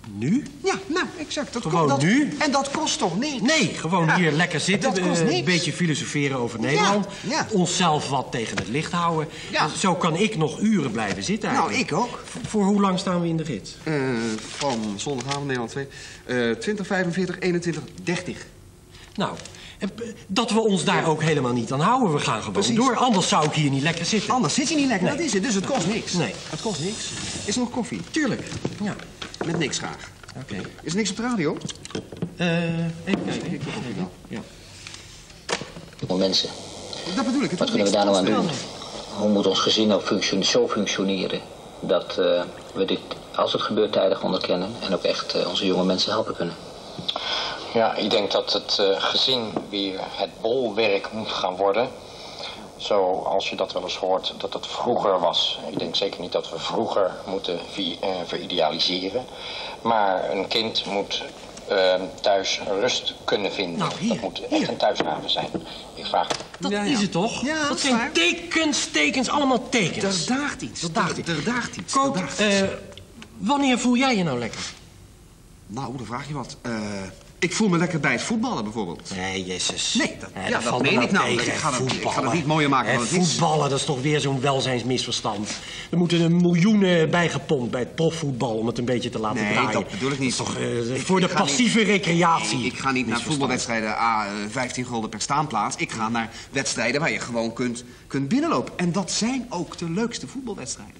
Speaker 1: Nu?
Speaker 7: Ja, nou, exact. Dat
Speaker 1: Gewoon
Speaker 7: dat,
Speaker 1: nu?
Speaker 7: En dat kost toch niks?
Speaker 1: Nee, gewoon
Speaker 7: Ja,
Speaker 1: hier lekker zitten.
Speaker 7: dat kost
Speaker 1: eh,
Speaker 7: niks.
Speaker 1: Een beetje filosoferen over Nederland.
Speaker 7: Ja, ja.
Speaker 1: Onszelf wat tegen het licht houden.
Speaker 7: Ja.
Speaker 1: Zo kan ik nog uren blijven zitten
Speaker 7: Nou,
Speaker 1: eigenlijk.
Speaker 7: ik ook.
Speaker 1: V- Voor hoe lang staan we in de gids?
Speaker 7: Uh, van zondagavond Nederland twee. Uh, twintig, vijfenveertig, eenentwintig, dertig.
Speaker 1: Nou, eh, dat we ons daar ook helemaal niet aan houden. We gaan gewoon
Speaker 7: Precies.
Speaker 1: door. Anders zou ik hier niet lekker zitten.
Speaker 7: Anders zit je niet lekker,
Speaker 1: Nee.
Speaker 7: dat is het. Dus het kost niks.
Speaker 1: Nee.
Speaker 7: Het kost niks. Is er nog koffie?
Speaker 1: Tuurlijk. Ja,
Speaker 7: Met niks graag.
Speaker 1: oké.
Speaker 7: Is er niks op de radio?
Speaker 1: Eh, even kijken. Ja.
Speaker 8: Jonge mensen,
Speaker 7: Dat bedoel ik. Het
Speaker 8: wat
Speaker 7: hoeft
Speaker 8: kunnen we
Speaker 7: niks
Speaker 8: daar nou aan
Speaker 7: te
Speaker 8: doen?
Speaker 7: kosten.
Speaker 8: Hoe moet ons gezin nou functione- zo functioneren dat uh, we dit, als het gebeurt, tijdig onderkennen en ook echt uh, onze jonge mensen helpen kunnen?
Speaker 9: Ja, ik denk dat het uh, gezin weer het bolwerk moet gaan worden. Zoals je dat wel eens hoort, dat het vroeger was. Ik denk zeker niet dat we vroeger moeten vi- uh, veridealiseren. Maar een kind moet uh, thuis rust kunnen vinden.
Speaker 1: Nou, hier,
Speaker 9: dat moet echt
Speaker 1: hier.
Speaker 9: een thuishaven zijn. Ik vraag...
Speaker 1: Dat
Speaker 7: Ja, ja.
Speaker 1: is het toch?
Speaker 7: Ja, dat
Speaker 1: dat
Speaker 7: is
Speaker 1: zijn
Speaker 7: waar.
Speaker 1: tekens, tekens, allemaal tekens.
Speaker 7: Er daagt iets.
Speaker 1: Er daagt iets.
Speaker 7: Er daagt iets.
Speaker 1: Koop,
Speaker 7: Er daagt iets.
Speaker 1: eh, wanneer voel jij je nou lekker?
Speaker 7: Nou, dan vraag je wat. Uh, ik voel me lekker bij het voetballen bijvoorbeeld.
Speaker 1: Nee, jezus.
Speaker 7: Nee, dat- ja, dat
Speaker 1: valt
Speaker 7: meen
Speaker 1: me
Speaker 7: ik nou.
Speaker 1: tegen,
Speaker 7: Ik ga dat- ik ga
Speaker 1: voetballen.
Speaker 7: dat niet mooier maken
Speaker 1: Hè,
Speaker 7: dan het is.
Speaker 1: Voetballen, dat is toch weer zo'n welzijnsmisverstand. Er moeten er miljoenen bijgepompt bij het profvoetbal om het een beetje te laten
Speaker 7: Nee,
Speaker 1: draaien.
Speaker 7: dat bedoel ik niet.
Speaker 1: Dat is toch eh,
Speaker 7: Ik-
Speaker 1: voor
Speaker 7: ik
Speaker 1: de
Speaker 7: ga
Speaker 1: passieve
Speaker 7: niet-
Speaker 1: recreatie.
Speaker 7: Nee, ik ga niet naar
Speaker 1: Misverstand.
Speaker 7: voetbalwedstrijden a vijftien gulden per staanplaats. Ik ga naar wedstrijden waar je gewoon kunt, kunt binnenlopen. En dat zijn ook de leukste voetbalwedstrijden.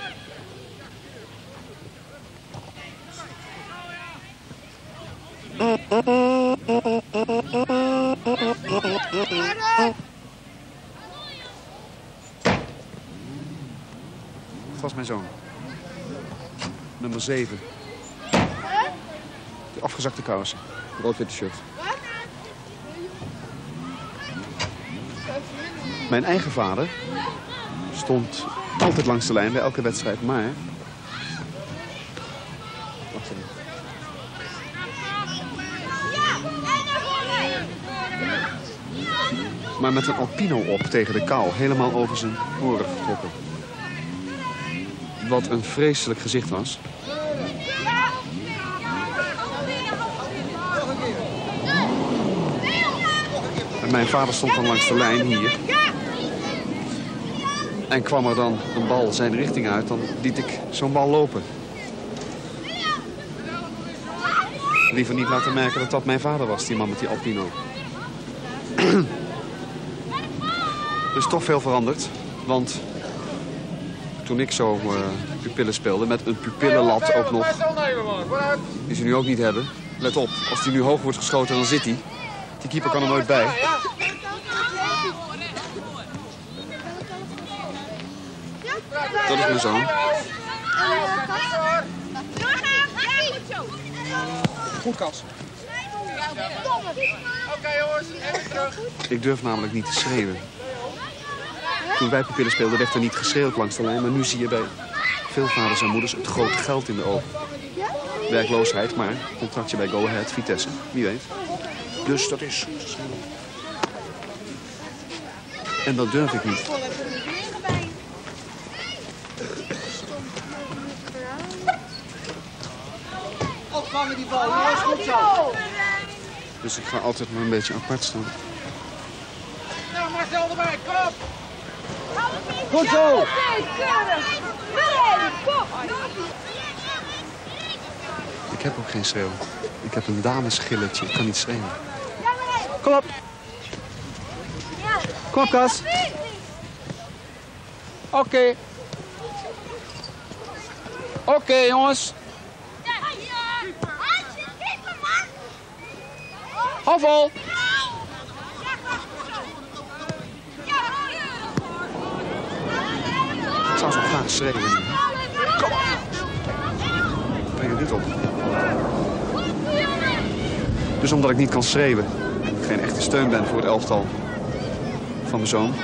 Speaker 7: Dat was mijn zoon. Nummer zeven. De afgezakte kousen. Rood-witte shirt. Mijn eigen vader stond altijd langs de lijn bij elke wedstrijd, maar... Wacht even. Maar met een alpino op tegen de kou, helemaal over zijn oren getrokken. Wat een vreselijk gezicht was. En mijn vader stond dan langs de lijn hier. En kwam er dan een bal zijn richting uit, dan liet ik zo'n bal lopen. Liever niet laten merken dat dat mijn vader was, die man met die alpino. Er is toch veel veranderd, want toen ik zo uh, pupillen speelde, met een pupillenlat ook nog, die ze nu ook niet hebben. Let op, als die nu hoog wordt geschoten, dan zit hij. Die keeper kan er nooit bij. Dat is mijn zoon. Goed, Kas. Oké, jongens, even terug. Ik durf namelijk niet te schreeuwen. Toen wij pupillen speelden, werd er niet geschreeuwd langs de lijn. Maar nu zie je bij veel vaders en moeders het grote geld in de ogen. Werkloosheid, maar contractje bij Go Ahead, Vitesse. Wie weet. Dus dat is... En dat durf ik niet.
Speaker 10: Opvangen die bal, ja, is goed zo.
Speaker 7: Dus ik ga altijd maar een beetje apart staan.
Speaker 10: Nou, Marcel erbij, kom op.
Speaker 7: Goed zo! Ik heb ook geen schreeuw. Ik heb een damesgilletje. Ik kan niet schreeuwen. Kom op. Kom op, Kas.
Speaker 3: Oké. Okay. Oké, okay, jongens. Hou vol.
Speaker 7: Ik zou zo graag schreeuwen nu. Kom op. Breng het niet op. Dus omdat ik niet kan schreeuwen, geen echte steun ben voor het elftal van mijn zoon,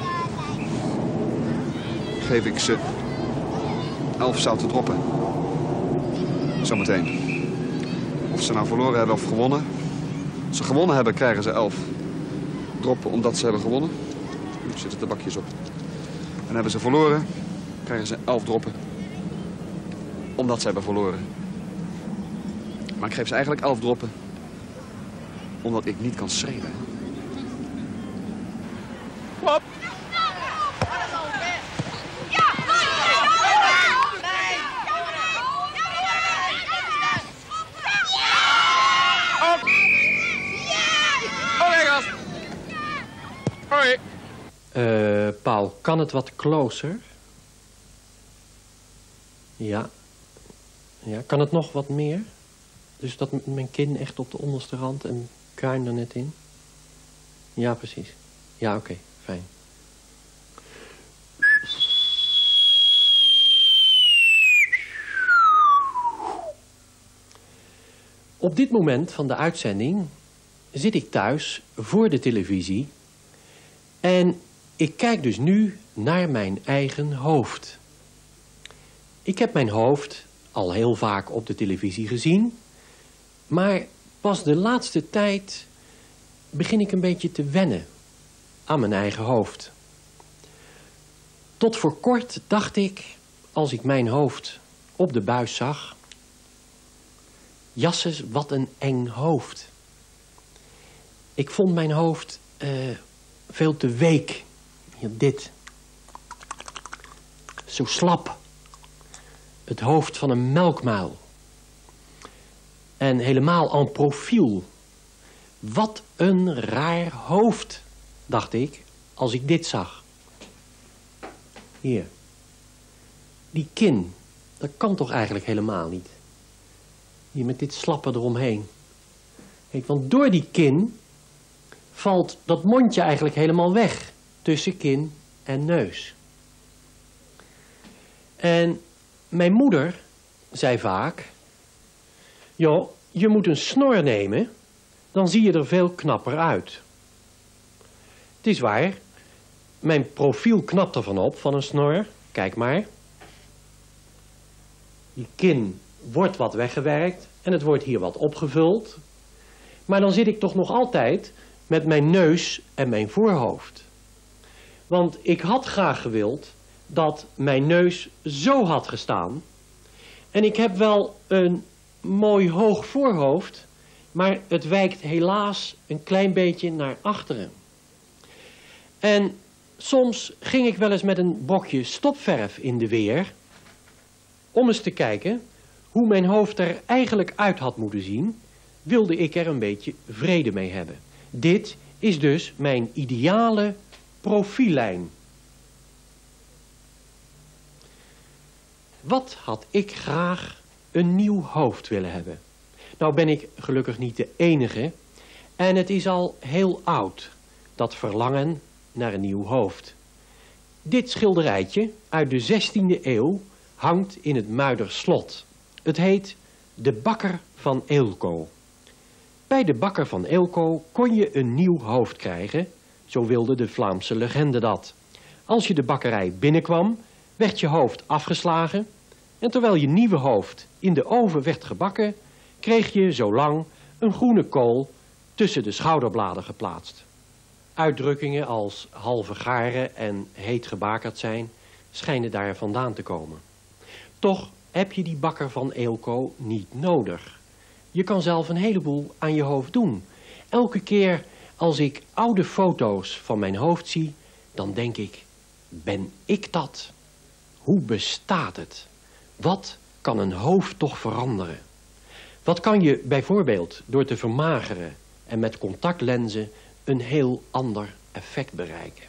Speaker 7: geef ik ze elf zouten droppen. Zometeen. Of ze nou verloren hebben of gewonnen. Als ze gewonnen hebben, krijgen ze elf droppen omdat ze hebben gewonnen. Nu zitten de bakjes op. En hebben ze verloren, krijgen ze elf droppen omdat ze hebben verloren. Maar ik geef ze eigenlijk elf droppen. Omdat ik niet kan schreeuwen.
Speaker 3: Klap! Collega's! Hoi!
Speaker 1: Eh, Paul, kan het wat closer? Ja. Ja, kan het nog wat meer? Dus dat m- mijn kin echt op de onderste rand en kruin er net in? Ja, precies. Ja, oké, okay, fijn. Op dit moment van de uitzending zit ik thuis voor de televisie en ik kijk dus nu naar mijn eigen hoofd. Ik heb mijn hoofd al heel vaak op de televisie gezien, maar pas de laatste tijd begin ik een beetje te wennen aan mijn eigen hoofd. Tot voor kort dacht ik, als ik mijn hoofd op de buis zag, jasses, wat een eng hoofd. Ik vond mijn hoofd uh, veel te week. Hier, dit. Zo slap. Het hoofd van een melkmuil. En helemaal en profiel. Wat een raar hoofd, dacht ik, als ik dit zag. Hier. Die kin, dat kan toch eigenlijk helemaal niet. Hier met dit slappe eromheen. Kijk, want door die kin valt dat mondje eigenlijk helemaal weg. Tussen kin en neus. En mijn moeder zei vaak, joh, je moet een snor nemen, dan zie je er veel knapper uit. Het is waar, mijn profiel knapt ervan op van een snor. Kijk maar. Die kin wordt wat weggewerkt en het wordt hier wat opgevuld. Maar dan zit ik toch nog altijd met mijn neus en mijn voorhoofd. Want ik had graag gewild dat mijn neus zo had gestaan. En ik heb wel een mooi hoog voorhoofd, maar het wijkt helaas een klein beetje naar achteren. En soms ging ik wel eens met een bokje stopverf in de weer om eens te kijken hoe mijn hoofd er eigenlijk uit had moeten zien, wilde ik er een beetje vrede mee hebben. Dit is dus mijn ideale profiellijn. Wat had ik graag een nieuw hoofd willen hebben? Nou ben ik gelukkig niet de enige en het is al heel oud, dat verlangen naar een nieuw hoofd. Dit schilderijtje uit de zestiende eeuw hangt in het Muiderslot. Het heet De Bakker van Eelco. Bij de Bakker van Eelco kon je een nieuw hoofd krijgen, zo wilde de Vlaamse legende dat. Als je de bakkerij binnenkwam, werd je hoofd afgeslagen en terwijl je nieuwe hoofd in de oven werd gebakken, kreeg je zo lang een groene kool tussen de schouderbladen geplaatst. Uitdrukkingen als halve garen en heet gebakerd zijn schijnen daar vandaan te komen. Toch heb je die Bakker van Eelco niet nodig. Je kan zelf een heleboel aan je hoofd doen. Elke keer als ik oude foto's van mijn hoofd zie, dan denk ik, ben ik dat? Hoe bestaat het? Wat kan een hoofd toch veranderen? Wat kan je bijvoorbeeld door te vermageren en met contactlenzen een heel ander effect bereiken?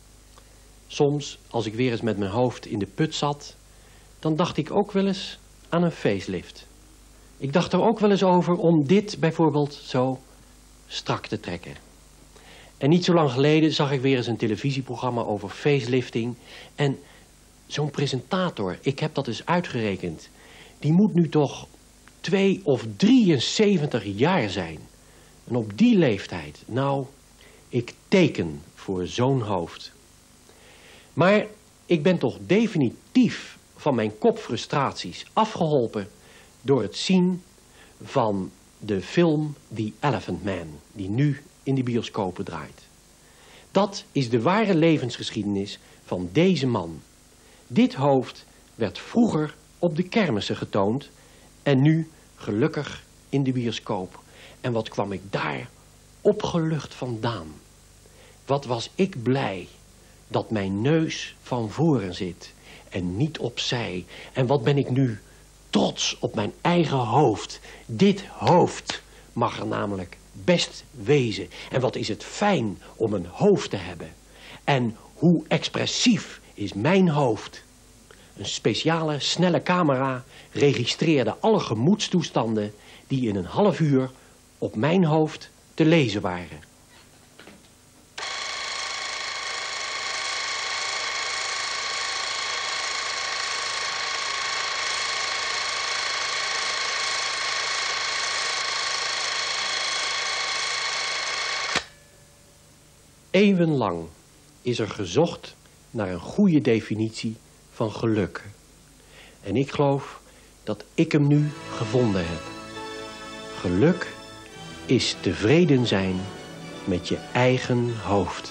Speaker 1: Soms, als ik weer eens met mijn hoofd in de put zat, dan dacht ik ook wel eens aan een facelift. Ik dacht er ook wel eens over om dit bijvoorbeeld zo strak te trekken. En niet zo lang geleden zag ik weer eens een televisieprogramma over facelifting. En zo'n presentator, ik heb dat eens uitgerekend, die moet nu toch twee of drieënzeventig jaar zijn. En op die leeftijd, nou, ik teken voor zo'n hoofd. Maar ik ben toch definitief van mijn kopfrustraties afgeholpen door het zien van de film The Elephant Man, die nu in de bioscopen draait. Dat is de ware levensgeschiedenis van deze man. Dit hoofd werd vroeger op de kermissen getoond en nu gelukkig in de bioscoop. En wat kwam ik daar opgelucht vandaan. Wat was ik blij dat mijn neus van voren zit en niet opzij. En wat ben ik nu trots op mijn eigen hoofd. Dit hoofd mag er namelijk best wezen. En wat is het fijn om een hoofd te hebben. En hoe expressief is mijn hoofd. Een speciale snelle camera registreerde alle gemoedstoestanden die in een half uur op mijn hoofd te lezen waren. Eeuwenlang is er gezocht naar een goede definitie van geluk. En ik geloof dat ik hem nu gevonden heb. Geluk is tevreden zijn met je eigen hoofd.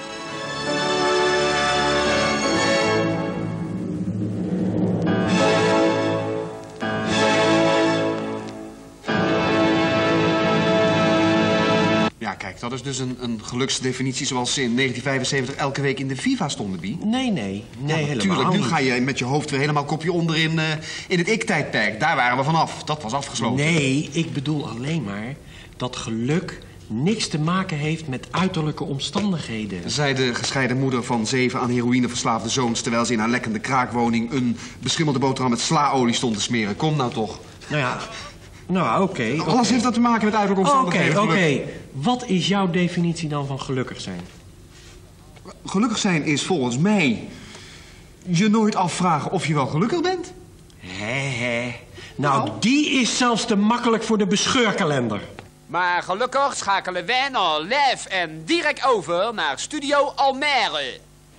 Speaker 7: Ja, kijk, dat is dus een, een geluksdefinitie zoals ze in negentien vijfenzeventig elke week in de Viva stonden, Bie.
Speaker 1: Nee, nee, nee,
Speaker 7: ja,
Speaker 1: helemaal
Speaker 7: tuurlijk, nu
Speaker 1: niet.
Speaker 7: ga je met je hoofd weer helemaal kopje onder in, uh, in het ik-tijdperk. Daar waren we vanaf. Dat was afgesloten.
Speaker 1: Nee, ik bedoel alleen maar dat geluk niks te maken heeft met uiterlijke omstandigheden.
Speaker 7: Zei de gescheiden moeder van zeven aan heroïne verslaafde zoons, terwijl ze in haar lekkende kraakwoning een beschimmelde boterham met slaolie stond te smeren. Kom nou toch.
Speaker 1: Nou ja, nou oké. Okay,
Speaker 7: Alles
Speaker 1: okay.
Speaker 7: heeft dat te maken met uiterlijke omstandigheden.
Speaker 1: Oké, okay, oké. Okay. Wat is jouw definitie dan van gelukkig zijn?
Speaker 7: Gelukkig zijn is volgens mij je nooit afvragen of je wel gelukkig bent.
Speaker 1: Hé, hé. Nou, nou, die is zelfs te makkelijk voor de bescheurkalender.
Speaker 2: Maar gelukkig schakelen wij naar live en direct over naar Studio Almere.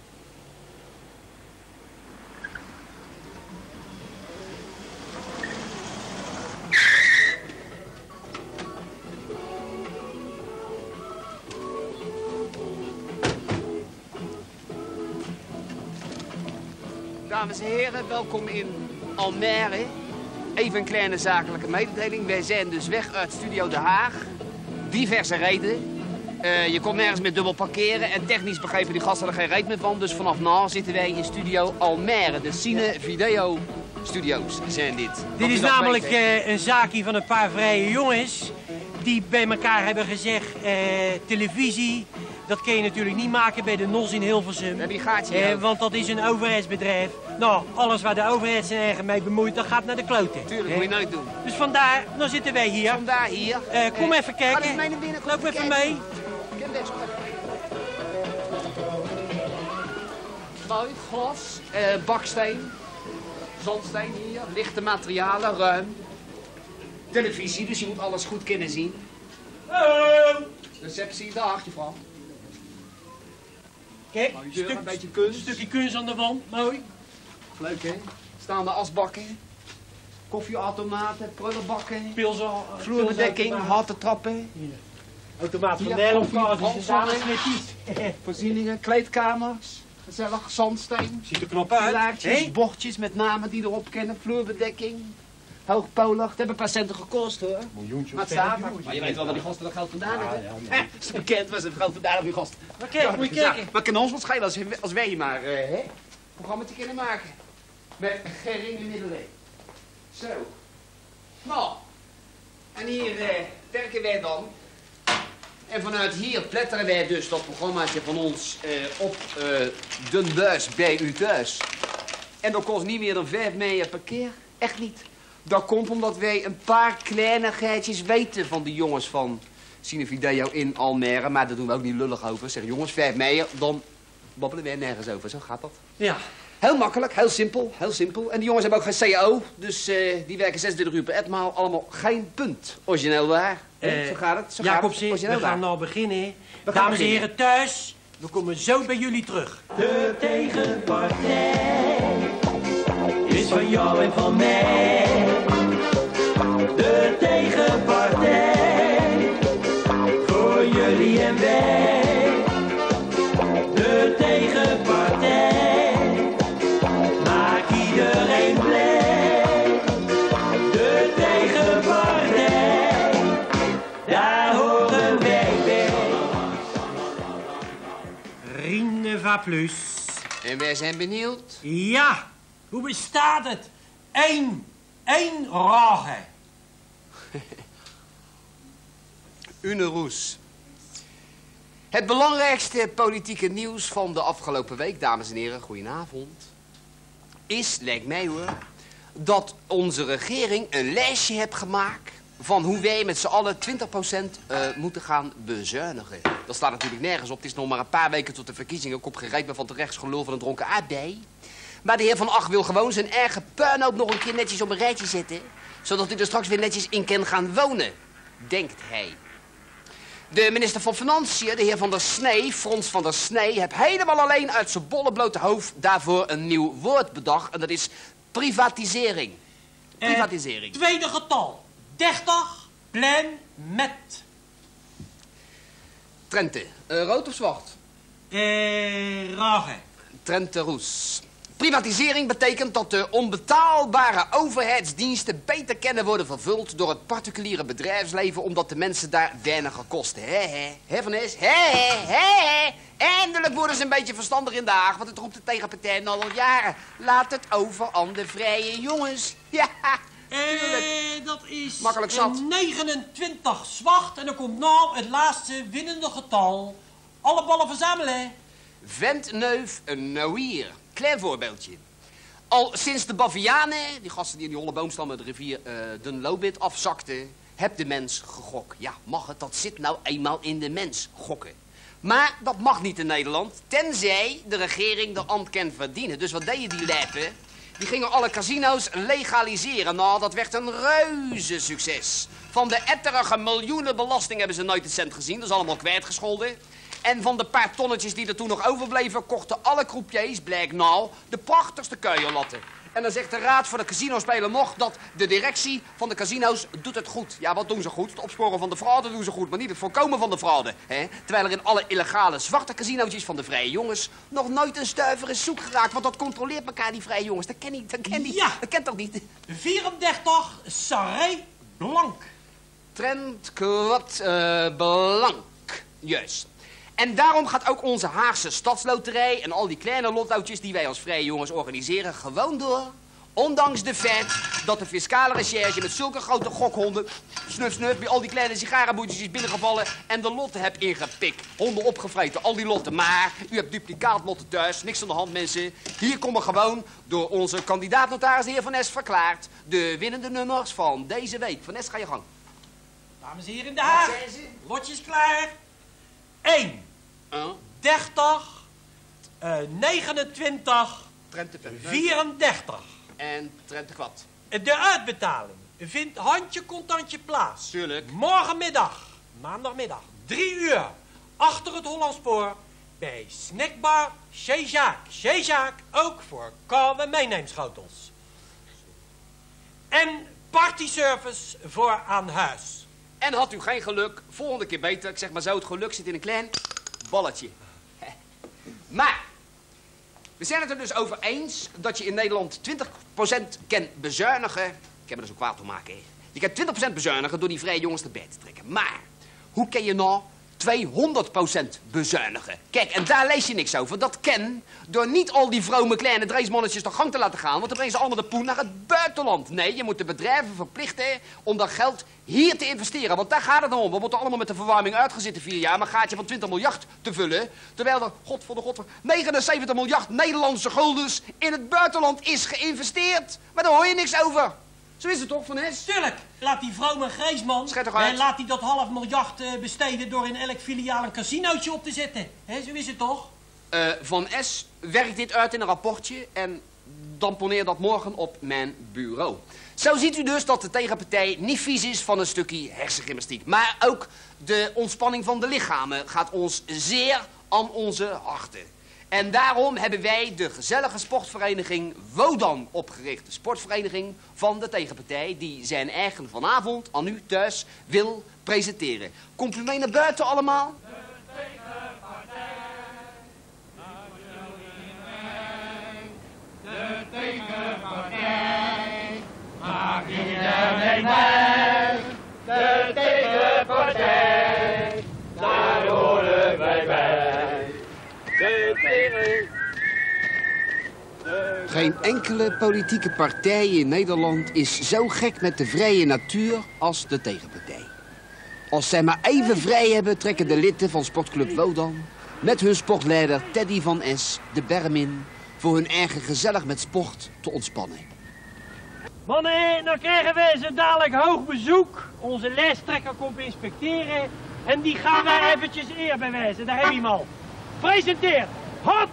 Speaker 2: Dames en heren, welkom in Almere. Even een kleine zakelijke mededeling. Wij zijn dus weg uit Studio Den Haag. Diverse redenen. Uh, je kon nergens meer dubbel parkeren. En technisch begrepen die gasten er geen reet meer van. Dus vanaf nu zitten wij in Studio Almere. De Cine-Video Studios zijn dit.
Speaker 1: Dit is namelijk uh, een zaakje van een paar vrije jongens. Die bij elkaar hebben gezegd, uh, televisie, dat kun je natuurlijk niet maken bij de N O S in Hilversum.
Speaker 2: Ja, die gaat je
Speaker 1: uh, want dat is een overheidsbedrijf. Nou, alles waar de overheid zijn eigen mee bemoeit, dat gaat naar de kloten.
Speaker 2: Tuurlijk, uh, moet je nooit doen.
Speaker 1: Dus vandaar, nou zitten wij hier.
Speaker 2: Vandaar hier.
Speaker 1: Uh, kom uh, even kijken.
Speaker 2: Ga eens mee naar binnen.
Speaker 1: Loop even mee.
Speaker 2: Mooi, glas, uh, baksteen, zandsteen hier, lichte materialen, ruim. Televisie, dus je moet alles goed kunnen zien.
Speaker 1: Hallo!
Speaker 2: Receptie, dag juffrouw.
Speaker 1: Kijk,
Speaker 2: nou,
Speaker 1: stuk,
Speaker 2: een beetje kunst.
Speaker 1: Een stukje kunst aan de wand, mooi.
Speaker 2: Leuk hè? Staande asbakken, koffieautomaten, prullenbakken,
Speaker 1: Pilsen,
Speaker 2: vloerbedekking, houten trappen.
Speaker 1: Hier. Automaat van Nederland,
Speaker 2: voorzieningen, kleedkamers, gezellig, zandsteen.
Speaker 1: Ziet er knap uit.
Speaker 2: Pilaartjes,
Speaker 1: hey?
Speaker 2: Bordjes met namen die erop kennen, vloerbedekking. Hoogpolig, het hebben een paar centen gekost hoor.
Speaker 1: Miljoentje.
Speaker 2: Maar, staat, maar, maar je weet wel waar die gasten dat geld vandaan hebben. Ja, ja, ja. Is bekend waar ze het geld vandaan hebben, die gasten.
Speaker 1: Maar kijk, ja, moet je kijken.
Speaker 2: Maar kan ons wat schelen als, als wij hier maar uh, hè, programma te kunnen maken. Met geringe middelen. Zo. Nou. En hier uh, werken wij dan. En vanuit hier pletteren wij dus dat programmaatje van ons uh, op uh, de buis bij u thuis. En dat kost niet meer dan vijf meijer per keer. Echt niet. Dat komt omdat wij een paar kleinigheidjes weten van de jongens van Cinevideo in Almere. Maar daar doen we ook niet lullig over. Zeg jongens, vijf meijer, dan babbelen wij nergens over. Zo gaat dat.
Speaker 1: Ja.
Speaker 2: Heel makkelijk, heel simpel, heel simpel. En die jongens hebben ook geen C A O. Dus uh, die werken zesentwintig uur per etmaal. Allemaal geen punt. Origineel waar. Uh, zo gaat het. Zo
Speaker 1: Jacobsie,
Speaker 2: gaat het.
Speaker 1: we gaan
Speaker 2: waar.
Speaker 1: nou beginnen.
Speaker 2: We
Speaker 1: Dames en
Speaker 2: beginnen.
Speaker 1: heren thuis, we komen zo bij jullie terug. De tegenpartij is van jou en van mij. De tegenpartij voor jullie en wij. De tegenpartij maakt iedereen blij. De tegenpartij paraplu's.
Speaker 11: En wij zijn benieuwd.
Speaker 1: Ja, hoe bestaat het? Eén, één rage.
Speaker 11: Une roes. Het belangrijkste politieke nieuws van de afgelopen week, dames en heren, goedenavond, is, lijkt mij hoor, dat onze regering een lijstje heeft gemaakt van hoe wij met z'n allen twintig procent uh, moeten gaan bezuinigen. Dat staat natuurlijk nergens op. Het is nog maar een paar weken tot de verkiezingen. Kop gereed ben van het rechtsgelul van een dronken aardbei. Maar de heer Van Ach wil gewoon zijn eigen puinhoop nog een keer netjes op een rijtje zetten, zodat hij er straks weer netjes in kan gaan wonen, denkt hij. De minister van Financiën, de heer Van der Snee, Frans van der Snee, heeft helemaal alleen uit zijn bolle blote hoofd daarvoor een nieuw woord bedacht. En dat is privatisering. Privatisering.
Speaker 1: Uh, tweede getal. dertig, plan, met.
Speaker 11: Trente. Uh, rood of zwart?
Speaker 1: Eh, rage.
Speaker 11: Trente roes. Privatisering betekent dat de onbetaalbare overheidsdiensten beter kunnen worden vervuld door het particuliere bedrijfsleven, omdat de mensen daar weiniger kosten. Hé, hé, hé, Van Es? Hé, hé, hé, hé. Eindelijk worden ze een beetje verstandig in de Haag, want het roept de tegenpartij al jaren. Laat het over aan de vrije jongens. Ja,
Speaker 1: Eh, dat is
Speaker 11: makkelijk zat.
Speaker 1: negenentwintig zwart en dan komt nou het laatste winnende getal. Alle ballen verzamelen.
Speaker 11: Vent neuf een nouier. Klein voorbeeldje. Al sinds de Bavianen, die gasten die in die holle boomstam met de rivier uh, Den Lobit afzakten, heb de mens gegok. Ja, mag het? Dat zit nou eenmaal in de mens, gokken. Maar dat mag niet in Nederland, tenzij de regering de ambt kan verdienen. Dus wat deden die lijpen? Die gingen alle casino's legaliseren. Nou, dat werd een reuze succes. Van de etterige miljoenen belasting hebben ze nooit een cent gezien. Dat is allemaal kwijtgescholden. En van de paar tonnetjes die er toen nog overbleven, kochten alle croupiers, blijkt nou, de prachtigste kuierlatten. En dan zegt de raad voor de casinospelen nog dat de directie van de casino's doet het goed. Ja, wat doen ze goed? Het opsporen van de fraude doen ze goed, maar niet het voorkomen van de fraude. Hè? Terwijl er in alle illegale zwarte casinootjes van de vrije jongens nog nooit een stuiver is zoek geraakt. Want dat controleert elkaar, die vrije jongens. Dat ken ik, dat ken ik.
Speaker 1: Ja.
Speaker 11: Dat kent toch niet?
Speaker 1: vierendertig, Sarré, blank.
Speaker 11: Trent, kwad, uh, blank. Juist. En daarom gaat ook onze Haagse stadsloterij en al die kleine lottootjes die wij als vrije jongens organiseren gewoon door. Ondanks de feit dat de fiscale recherche met zulke grote gokhonden, snuf snuf, bij al die kleine sigarenboetjes is binnengevallen en de lotten heb ingepikt. Honden opgevreten, al die lotten. Maar u hebt duplicaatlotten thuis, niks aan de hand mensen. Hier komen gewoon door onze kandidaat-notaris, de heer Van Es, verklaard de winnende nummers van deze week. Van Es, ga je gang.
Speaker 1: Dames en heren in de Haag, lotjes klaar. één, uh. dertig, uh, negenentwintig, vierendertig.
Speaker 11: En Trente kwad.
Speaker 1: De uitbetaling vindt handje contantje plaats.
Speaker 11: Tuurlijk.
Speaker 1: Morgenmiddag, maandagmiddag, drie uur, achter het Hollandspoor, bij snackbar Chez Jacques. Chez Jacques, ook voor koude meeneemschotels. En partyservice voor aan huis.
Speaker 11: En had u geen geluk, volgende keer beter. Ik zeg maar zo, het geluk zit in een klein balletje. Maar, we zijn het er dus over eens dat je in Nederland twintig procent kan bezuinigen. Ik heb me er zo kwaad om maken, hè. Je kan twintig procent bezuinigen door die vrije jongens erbij te trekken. Maar, hoe kan je nou tweehonderd procent bezuinigen? Kijk, en daar lees je niks over. Dat kan door niet al die vrome kleine dreesmannetjes de gang te laten gaan, want dan brengen ze allemaal de poen naar het buitenland. Nee, je moet de bedrijven verplichten om dat geld hier te investeren, want daar gaat het dan om. We moeten allemaal met de verwarming uitgezitten vier jaar, maar een gaatje van twintig miljard te vullen, terwijl er, god voor de god, negenenzeventig miljard Nederlandse guldens in het buitenland is geïnvesteerd. Maar daar hoor je niks over. Zo is het toch, Van Es?
Speaker 1: Tuurlijk. Laat die vrome Grijsman,
Speaker 11: Schet toch uit.
Speaker 1: eh, laat die dat half miljard uh, besteden door in elk filiaal een casinootje op te zetten. He, zo is het toch?
Speaker 11: Uh, Van Es werkt dit uit in een rapportje en dan poneer dat morgen op mijn bureau. Zo ziet u dus dat de tegenpartij niet vies is van een stukje hersengymnastiek. Maar ook de ontspanning van de lichamen gaat ons zeer aan onze harten. En daarom hebben wij de gezellige sportvereniging Wodan opgericht. De sportvereniging van de tegenpartij die zijn eigen vanavond aan u thuis wil presenteren. Komt u mee naar buiten allemaal?
Speaker 10: De tegenpartij, maak jullie mee. De tegenpartij, maak iedereen mee. De tegenpartij, daar horen wij bij. De heren.
Speaker 11: Geen enkele politieke partij in Nederland is zo gek met de vrije natuur als de tegenpartij. Als zij maar even vrij hebben, trekken de leden van sportclub Wodan met hun sportleider Teddy van Es de berm in voor hun eigen gezellig met sport te ontspannen.
Speaker 12: Mannen, dan krijgen wij zo dadelijk hoog bezoek. Onze lijsttrekker komt inspecteren en die gaan wij eventjes eer bewijzen. Daar heb je hem al. Presenteer. Hot!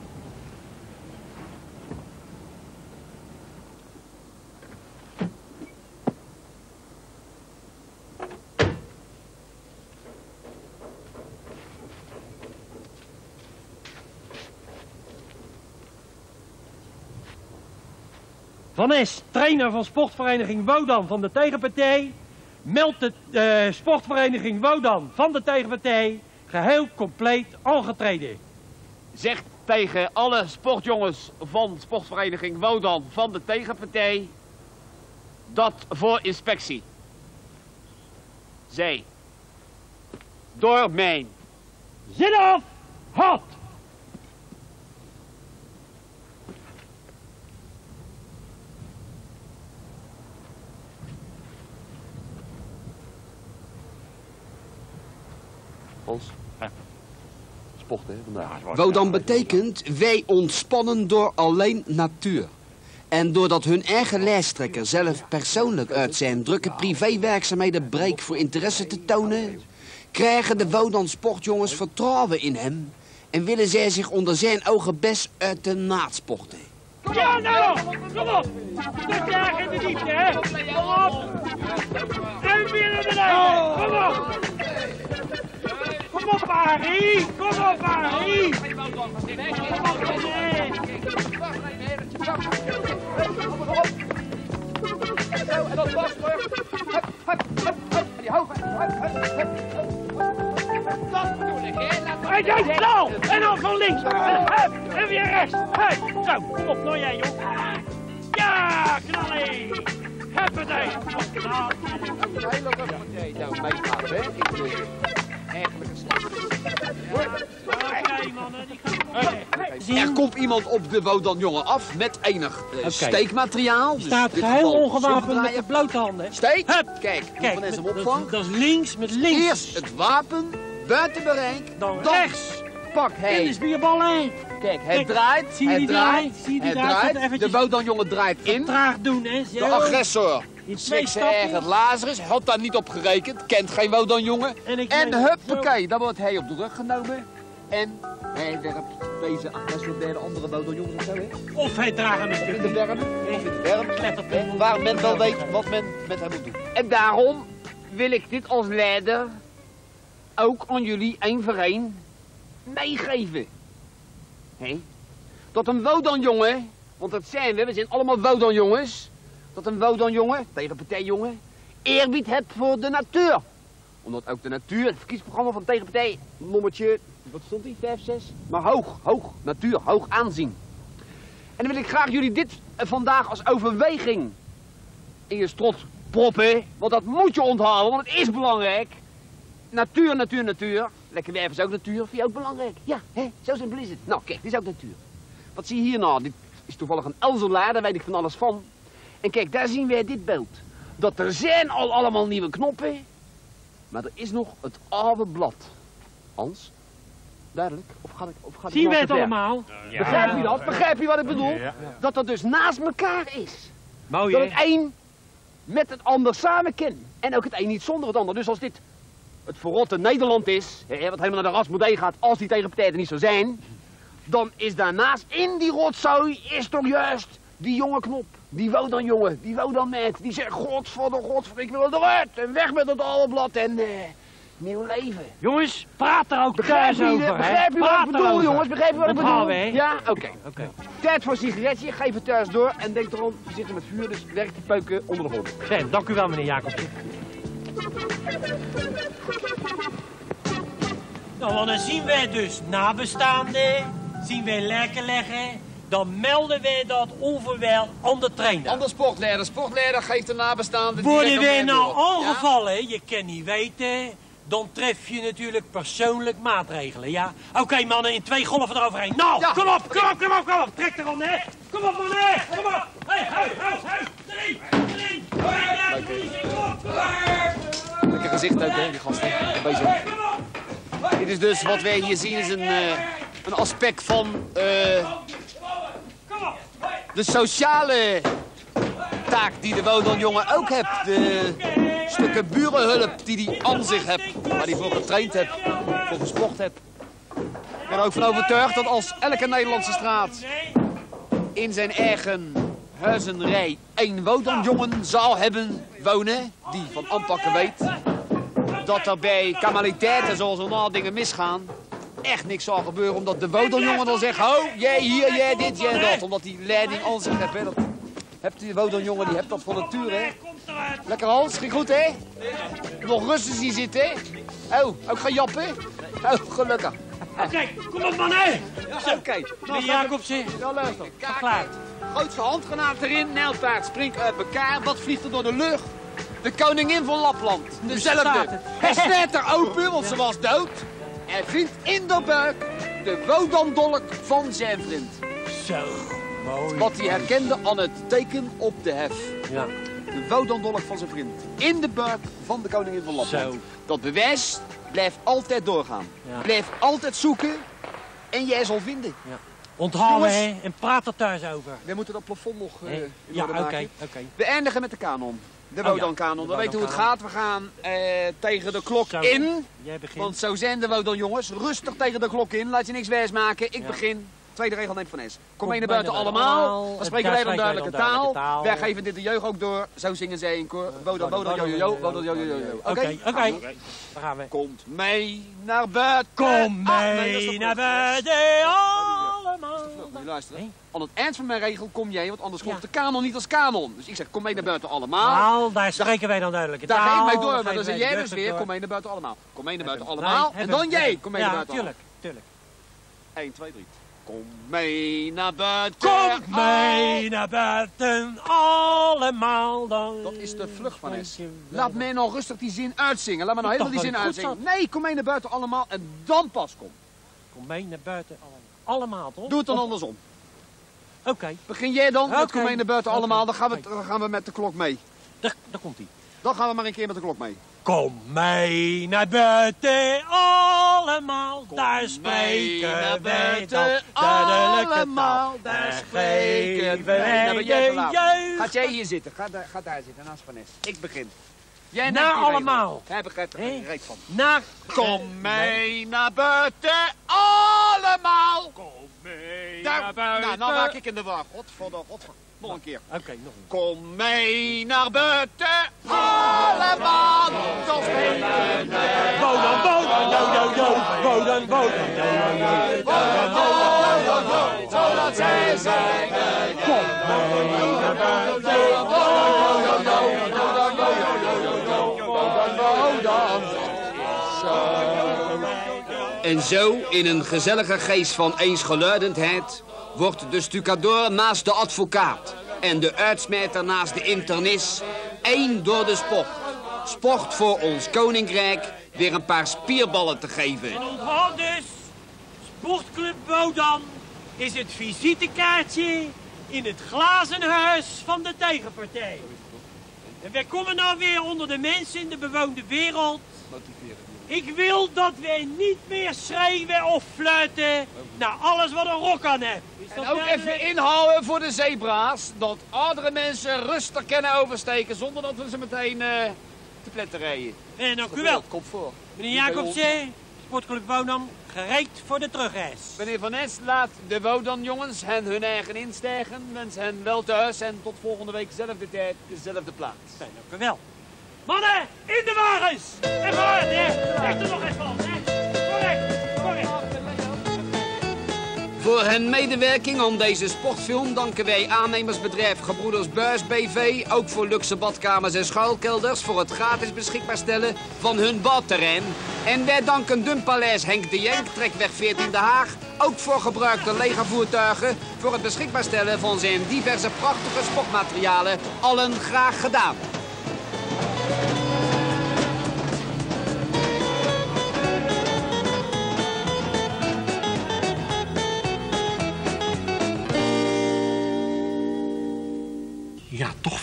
Speaker 12: Van Es, trainer van sportvereniging Wodan van de tegenpartij, meldt de uh, sportvereniging Wodan van de tegenpartij geheel compleet aangetreden.
Speaker 2: Zegt tegen alle sportjongens van sportvereniging Wodan van de tegenpartij dat voor inspectie zij door mijn
Speaker 12: zin af had.
Speaker 5: Sport, hè, vandaag.
Speaker 11: Wodan betekent wij ontspannen door alleen natuur. En doordat hun eigen lijsttrekker zelf persoonlijk uit zijn drukke privéwerkzaamheden breekt voor interesse te tonen, krijgen de Wodan sportjongens vertrouwen in hem en willen zij zich onder zijn ogen best uit de naad sporten.
Speaker 12: Ja, nou! Kom op! Stukje erg in de diepte, hè? Kom op! En weer naar beneden! Kom op! Kom op, Harry! Kom op, Harry! Kom op, René!
Speaker 10: En dat was terug. Hup, hup, hup, hup. En die hoog. Hup, hup, hup. Dat bedoel ik, hè?
Speaker 12: Hey, jij snel! En dan van links! Hup! En weer rechts! Hup! Zo, kom op, nou jij, joh! Ja, knallie! Huppatee! Knal!
Speaker 11: Een hele rugpartij nou meegaat, hè? Ik bedoel, eigenlijk een slag.
Speaker 12: Oké, mannen, die gaan...
Speaker 11: Er komt iemand op de Wodan jongen af met enig uh,
Speaker 12: okay.
Speaker 11: steekmateriaal.
Speaker 12: Die staat
Speaker 11: dus
Speaker 12: geheel ongewapend met de blote handen.
Speaker 11: Steek!
Speaker 12: Hup.
Speaker 11: Kijk,
Speaker 12: Kijk
Speaker 11: van
Speaker 12: met,
Speaker 11: hem opvang.
Speaker 12: dat, dat is links met links.
Speaker 11: Eerst het wapen, buiten bereik,
Speaker 12: dan,
Speaker 11: dan
Speaker 12: rechts.
Speaker 11: Pak hij.
Speaker 12: En de spierbal heen.
Speaker 11: Kijk, hij
Speaker 12: Kijk,
Speaker 11: draait,
Speaker 12: zie je
Speaker 11: hij
Speaker 12: die
Speaker 11: draait,
Speaker 12: draai? Zie je die
Speaker 11: hij
Speaker 12: draai?
Speaker 11: draait. De Wodan jongen draait in.
Speaker 12: Traag doen, hè? Zo.
Speaker 11: De agressor
Speaker 12: Die
Speaker 11: schrikt zijn eigen Lazarus, had daar niet op gerekend, kent geen Wodan jongen.
Speaker 12: En, ik
Speaker 11: en
Speaker 12: neem-
Speaker 11: huppakee, dan wordt hij op de rug genomen. En hij werpt deze agressor bij de andere Wodan jongens of zo, hè?
Speaker 12: Of hij draagt hem
Speaker 11: in de berm, of in de berm,
Speaker 12: Kletterplan.
Speaker 11: waar men wel weet wat men met hem moet doen.
Speaker 2: En daarom wil ik dit als leider ook aan jullie één voor één meegeven. Hé? Dat een Wodan-jongen, want dat zijn we, we zijn allemaal Wodan-jongens, dat een Wodan-jongen, tegenpartijjongen, eerbied hebt voor de natuur. Omdat ook de natuur, het verkiezingsprogramma van de tegenpartij, nummertje, wat stond die, vijf, zes? Maar hoog, hoog, natuur, hoog aanzien. En dan wil ik graag jullie dit eh, vandaag als overweging in je strot proppen, want dat moet je onthalen, want het is belangrijk. Natuur, natuur, natuur. Lekker werven is ook natuur, vind je ook belangrijk? Ja, hè? Zo simpel is het. Nou, kijk, dit is ook natuur. Wat zie je hier nou? Dit is toevallig een Elzelaar, daar weet ik van alles van. En kijk, daar zien wij dit beeld. Dat er zijn al allemaal nieuwe knoppen, maar er is nog het oude blad. Hans? Duidelijk? Of gaat ik, of gaat
Speaker 12: Zien
Speaker 2: ik
Speaker 12: wij
Speaker 2: nou
Speaker 12: het
Speaker 2: te ver?
Speaker 12: allemaal?
Speaker 2: Ja. Begrijp je dat? Begrijp je wat ik bedoel?
Speaker 12: Ja.
Speaker 2: Dat dat dus naast elkaar is.
Speaker 12: Mooi,
Speaker 2: Dat
Speaker 12: hè?
Speaker 2: het een met het ander samen kan. En ook het een niet zonder het ander. Dus als dit het verrotte Nederland is, hè, wat helemaal naar de rasmodee gaat, als die tegenpartijen er niet zo zijn, dan is daarnaast in die rotzooi is toch juist die jonge knop. Die Wodan jongen, die Wodan meid, die zegt godverdomme, godverdomme, ik wil eruit en weg met het oude blad en eh, nieuw leven.
Speaker 12: Jongens, praat er ook
Speaker 2: Begrijp
Speaker 12: thuis
Speaker 2: je,
Speaker 12: over, hè?
Speaker 2: begrijp je wat
Speaker 12: Praat
Speaker 2: ik bedoel,
Speaker 12: erover.
Speaker 2: jongens? Begrijp je wat ik bedoel?
Speaker 12: Onthouden, hè?
Speaker 2: Ja, oké.
Speaker 12: Oké. Okay.
Speaker 2: Tijd voor een sigaretje, geef het thuis door en denk erom, we zitten met vuur, dus werk die peuken onder de grond.
Speaker 12: Fijn, dank u wel, meneer Jacobsen. Nou, dan zien wij dus nabestaanden, zien wij lekker leggen, dan melden wij dat onverwijl aan de trainer.
Speaker 11: Aan de sportleider. Sportleider geeft de nabestaande...
Speaker 12: Worden wij
Speaker 11: wij
Speaker 12: nou aangevallen, je kan niet weten,
Speaker 1: dan tref je natuurlijk persoonlijk maatregelen, ja? Oké, okay, mannen, in twee golven eroverheen. Nou, ja. kom op, kom op, kom op, kom op. Trek erom, hè. Kom op, mannen, kom op. Hé, hé, hé, hé. Erin, erin.
Speaker 2: Lekker gezicht uit, hè, die gasten. Bezig. Dit is dus wat wij hier zien, is een, uh, een aspect van uh, de sociale taak die de Wodan-jongen ook heeft. De stukken burenhulp die hij aan zich heeft, waar hij voor getraind heeft, voor gesport heeft. Ik ben er ook van overtuigd dat als elke Nederlandse straat in zijn eigen huizenrij één Wodan-jongen zou hebben wonen, die van aanpakken weet, dat er bij kamaliteiten zoals er nou dingen misgaan, echt niks zal gebeuren. Omdat de Wodan-jongen dan zegt, ho, jij hier, jij dit, jij dat. Omdat die leiding aan zich heeft. Hè. Dat hebt die Wodan-jongen, die hebt dat van nature, hè. Lekker Hans, ging goed, hè? Nog rustig zien zitten, hè? Oh, ook gaan jappen? Oh, gelukkig.
Speaker 1: Oké, okay, kom op, man, hè?
Speaker 2: Ja, Oké. Okay.
Speaker 1: Meneer Jacobsen.
Speaker 2: Ja, luister.
Speaker 1: Verklaard.
Speaker 2: Grootste handgranaat erin, nijlpaard springt uit elkaar. Wat vliegt er door de lucht? De koningin van Lapland. Dezelfde. Hij snijdt er open, want ze was dood. En vindt in de buik de Wodan-dolk van zijn vriend.
Speaker 1: Zo, mooi.
Speaker 2: Wat hij herkende aan het teken op de hef.
Speaker 1: Ja.
Speaker 2: De Wodan-dolk van zijn vriend. In de buik van de koningin van Lapland.
Speaker 1: Zo.
Speaker 2: Dat bewijs blijft altijd doorgaan.
Speaker 1: Ja.
Speaker 2: Blijf altijd zoeken en jij zal vinden.
Speaker 1: Ja. Onthouden, hè, en praat er thuis over.
Speaker 2: We moeten dat plafond nog uh, in
Speaker 1: ja,
Speaker 2: orde
Speaker 1: oké,
Speaker 2: maken.
Speaker 1: oké.
Speaker 2: We eindigen met de kanon. De
Speaker 1: Oh,
Speaker 2: Wodan-kanon.
Speaker 1: ja.
Speaker 2: We weten hoe het gaat. We gaan uh, tegen de klok
Speaker 1: zo.
Speaker 2: in.
Speaker 1: Jij begint.
Speaker 2: Want zo zijn de Wodan-jongens. Rustig tegen de klok in. Laat je niks wijsmaken. Ik
Speaker 1: ja.
Speaker 2: begin. Tweede regel neemt van Es. Kom,
Speaker 1: Kom
Speaker 2: mee naar buiten allemaal. Dan spreken wij dan duidelijke taal.
Speaker 1: taal.
Speaker 2: Wij geven dit de jeugd ook door. Zo zingen zij in koor. Wodan, Wodan, jo, jo, jo. Wodan, jo, jo, jo.
Speaker 1: Oké, oké. Daar gaan we.
Speaker 2: Komt mee naar buiten.
Speaker 1: Kom mee naar buiten allemaal.
Speaker 2: Luisteren. Aan het eind van mijn regel kom jij, want anders klopt ja. de kanon niet als kanon. Dus ik zeg, kom mee naar buiten allemaal.
Speaker 1: Nou, daar spreken wij dan duidelijk.
Speaker 2: Daar ga ik mee door, maar dan zeg jij dus weer, kom mee naar buiten allemaal. Kom mee naar buiten allemaal. En dan jij, kom mee naar buiten allemaal.
Speaker 1: Ja, tuurlijk, tuurlijk.
Speaker 2: één, twee, drie. Kom mee naar buiten.
Speaker 1: Kom mee naar buiten allemaal dan.
Speaker 2: Dat is de vlucht van Es. Laat mij nou rustig die zin uitzingen. Laat me nou helemaal die zin uitzingen. Nee, kom mee naar buiten allemaal en dan pas kom.
Speaker 1: Kom mee naar buiten allemaal. Allemaal, toch?
Speaker 2: Doe het dan andersom.
Speaker 1: Oké. Okay.
Speaker 2: Begin jij dan,
Speaker 1: okay.
Speaker 2: met kom mee naar buiten
Speaker 1: okay.
Speaker 2: allemaal, dan gaan, we,
Speaker 1: okay.
Speaker 2: dan gaan we met de klok mee.
Speaker 1: Daar, daar komt hij.
Speaker 2: Dan gaan we maar een keer met de klok mee.
Speaker 1: Kom mee naar buiten allemaal, kom daar spreken wij dan
Speaker 2: allemaal, daar spreken wij je jeugd. Gaat jij hier zitten, ga daar, ga daar zitten, naast Van Es. Ik begin. Jij
Speaker 1: naar allemaal.
Speaker 2: Hij begrijpt er geen reet van.
Speaker 1: Naar,
Speaker 2: kom mee naar buiten allemaal.
Speaker 1: Kom mee
Speaker 2: daar,
Speaker 1: naar buiten.
Speaker 2: Nou, nou raak ik in de war. Godverdomme, godverdomme. Nog een keer.
Speaker 1: Oké, okay, nog een.
Speaker 2: Kom mee naar buiten, allemaal. Dan spelen wij.
Speaker 1: Wodan, Wodan, yo, yo, yo. Wodan, Wodan, yo, yo, yo.
Speaker 2: Wodan, Wodan, yo, yo. Zodat zij zijn.
Speaker 1: Kom mee naar buiten.
Speaker 2: Wodan, yo, yo, yo. Wodan, yo, yo, yo, yo. Wodan, Wodan. En zo, in een gezellige geest van eensgeluidendheid, wordt de stucadoor naast de advocaat en de uitsmijter naast de internist één door de sport. Sport voor ons koninkrijk weer een paar spierballen te geven.
Speaker 1: En onthoud dus, Sportclub Wodan is het visitekaartje in het glazen huis van de tegenpartij. En wij komen nou weer onder de mensen in de bewoonde wereld. Ik wil dat wij niet meer schreeuwen of fluiten naar alles wat een rok aan heeft.
Speaker 2: En ook even inhouden voor de zebra's, dat oudere mensen rustig kunnen oversteken zonder dat we ze meteen uh, te pletten rijden.
Speaker 1: En dank u wel.
Speaker 2: Komt voor.
Speaker 1: Meneer Jacobsen, Sportclub Wodan, gereed voor de terugreis.
Speaker 2: Meneer Van Es, laat de Wodan-jongens hen hun eigen instijgen. Wens hen wel thuis en tot volgende week dezelfde tijd, dezelfde plaats.
Speaker 1: En dank u wel. Mannen, in de wagens! En vooruit, hè! Leg er nog even op, hè! Correct, correct.
Speaker 2: Voor hun medewerking aan deze sportfilm danken wij aannemersbedrijf Gebroeders Buis B V, ook voor luxe badkamers en schuilkelders, voor het gratis beschikbaar stellen van hun badterrein. En wij danken Dumpaleis Henk de Jenk, trekweg veertien Den Haag, ook voor gebruikte legervoertuigen, voor het beschikbaar stellen van zijn diverse prachtige sportmaterialen. Allen graag gedaan.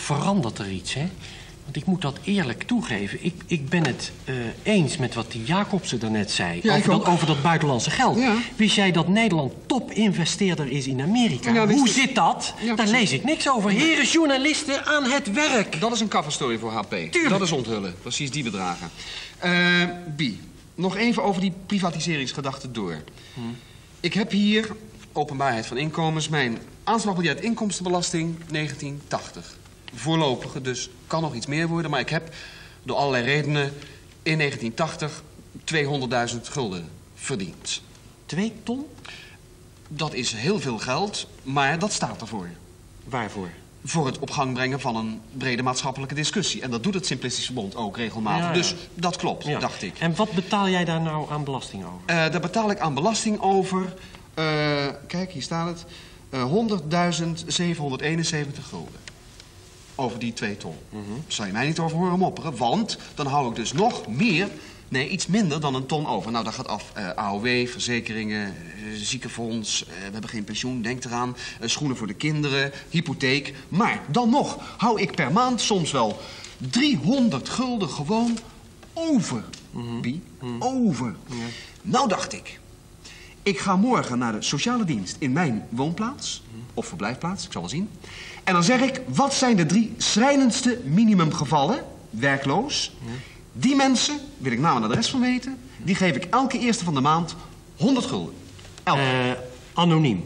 Speaker 1: verandert er iets, hè? Want ik moet dat eerlijk toegeven. Ik, ik ben het uh, eens met wat die Jacobsen daarnet zei.
Speaker 7: Ja,
Speaker 1: over, dat, over dat buitenlandse geld.
Speaker 7: Ja.
Speaker 1: Wist jij dat Nederland topinvesteerder is in Amerika?
Speaker 7: Ja,
Speaker 1: Hoe
Speaker 7: het...
Speaker 1: zit dat?
Speaker 7: Ja,
Speaker 1: Daar lees ik niks over. Heren journalisten aan het werk.
Speaker 7: Dat is een coverstory voor H P.
Speaker 1: Tuurlijk.
Speaker 7: Dat is onthullen. Precies die bedragen. Uh, B. Nog even over die privatiseringsgedachte door. Hm. Ik heb hier, openbaarheid van inkomens, mijn aanslagbiljet inkomstenbelasting negentien tachtig. Voorlopige, dus kan nog iets meer worden. Maar ik heb door allerlei redenen in negentien tachtig tweehonderdduizend gulden verdiend.
Speaker 1: Twee ton?
Speaker 7: Dat is heel veel geld, maar dat staat ervoor.
Speaker 1: Waarvoor?
Speaker 7: Voor het op gang brengen van een brede maatschappelijke discussie. En dat doet het Simplistisch Verbond ook regelmatig. Ja, ja. Dus dat klopt, ja. dacht ik.
Speaker 1: En wat betaal jij daar nou aan belasting over?
Speaker 7: Uh, daar betaal ik aan belasting over... Uh, kijk, hier staat het. Uh, honderdduizend zevenhonderdeenenzeventig gulden. Over die twee ton. Mm-hmm. Zou je mij niet over horen mopperen, want dan hou ik dus nog meer... Nee, iets minder dan een ton over. Nou, dat gaat af. Uh, A O W, verzekeringen, uh, ziekenfonds, uh, we hebben geen pensioen, denk eraan. Uh, schoenen voor de kinderen, hypotheek. Maar dan nog hou ik per maand soms wel driehonderd gulden gewoon over. Mm-hmm. Bie, mm-hmm. Over. Ja. Nou dacht ik, ik ga morgen naar de sociale dienst in mijn woonplaats. Mm-hmm. Of verblijfplaats, ik zal wel zien. En dan zeg ik, wat zijn de drie schrijnendste minimumgevallen, werkloos... Mm-hmm. Die mensen, wil ik naam en adres van weten... die geef ik elke eerste van de maand honderd gulden. Elke.
Speaker 1: Uh, anoniem?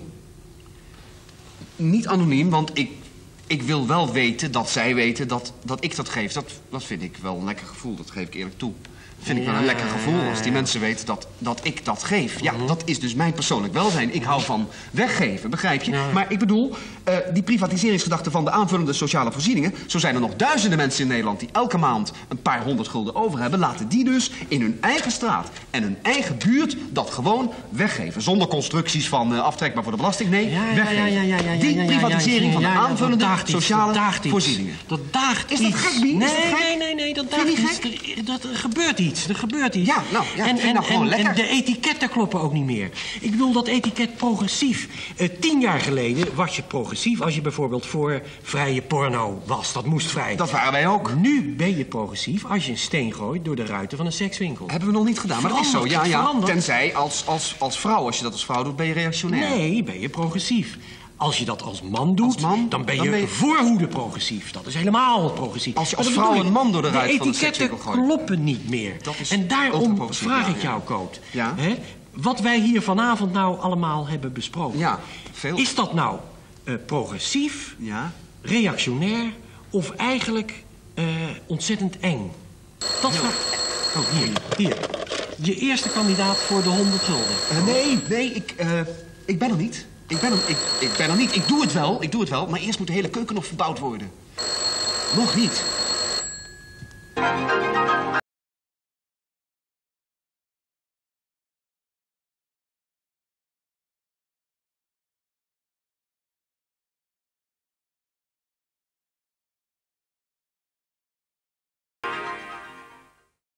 Speaker 7: Niet anoniem, want ik, ik wil wel weten dat zij weten dat, dat ik dat geef. Dat, dat vind ik wel een lekker gevoel, dat geef ik eerlijk toe. Vind ik wel een lekker gevoel als die mensen weten dat, dat ik dat geef. Ja, dat is dus mijn persoonlijk welzijn. Ik hou van weggeven, begrijp je? Maar ik bedoel, uh, die privatiseringsgedachte van de aanvullende sociale voorzieningen... zo zijn er nog duizenden mensen in Nederland die elke maand een paar honderd gulden over hebben... laten die dus in hun eigen straat en hun eigen buurt dat gewoon weggeven. Zonder constructies van uh, aftrekbaar voor de belasting. Nee,
Speaker 1: ja,
Speaker 7: weggeven.
Speaker 1: Ja, ja, ja, ja, ja,
Speaker 7: die privatisering van de aanvullende
Speaker 1: ja,
Speaker 7: sociale
Speaker 1: dat
Speaker 7: voorzieningen.
Speaker 1: Dat daagt
Speaker 7: Is dat
Speaker 1: iets.
Speaker 7: gek, Bie?
Speaker 1: Nee,
Speaker 7: Is dat gek?
Speaker 1: nee, nee, nee, dat daagt iets. Er, dat, er gebeurt iets. Er gebeurt iets.
Speaker 7: Ja, nou, ja,
Speaker 1: en, en,
Speaker 7: nou gewoon
Speaker 1: en,
Speaker 7: lekker.
Speaker 1: en de etiketten kloppen ook niet meer. Ik bedoel dat etiket progressief. Uh, tien jaar geleden was je progressief als je bijvoorbeeld voor vrije porno was. Dat moest vrij.
Speaker 7: Dat waren wij ook.
Speaker 1: Nu ben je progressief als je een steen gooit door de ruiten van een sekswinkel.
Speaker 7: Hebben we nog niet gedaan, maar dat is zo. Ja, ja. Tenzij als, als, als vrouw, als je dat als vrouw doet, ben je reactionair.
Speaker 1: Nee, ben je progressief. Als je dat als man doet,
Speaker 7: als man,
Speaker 1: dan ben je,
Speaker 7: dan ben je
Speaker 1: voorhoede progressief. Dat is helemaal progressief.
Speaker 7: Als je als vrouw een man door de ruit van de sekswinkel gooit.
Speaker 1: De etiketten kloppen niet meer. En daarom vraag ik jou, Koot.
Speaker 7: Ja?
Speaker 1: Hè, wat wij hier vanavond nou allemaal hebben besproken.
Speaker 7: Ja, veel.
Speaker 1: Is dat nou uh, progressief,
Speaker 7: ja?
Speaker 1: reactionair of eigenlijk uh, ontzettend eng? Dat vraag... Oh, hier, hier. Je eerste kandidaat voor de honderd gulden.
Speaker 7: Uh, nee, nee, ik, uh, ik ben er niet. Ik ben, er, ik, ik ben er niet. Ik doe het wel, ik doe het wel. Maar eerst moet de hele keuken nog verbouwd worden. Nog niet.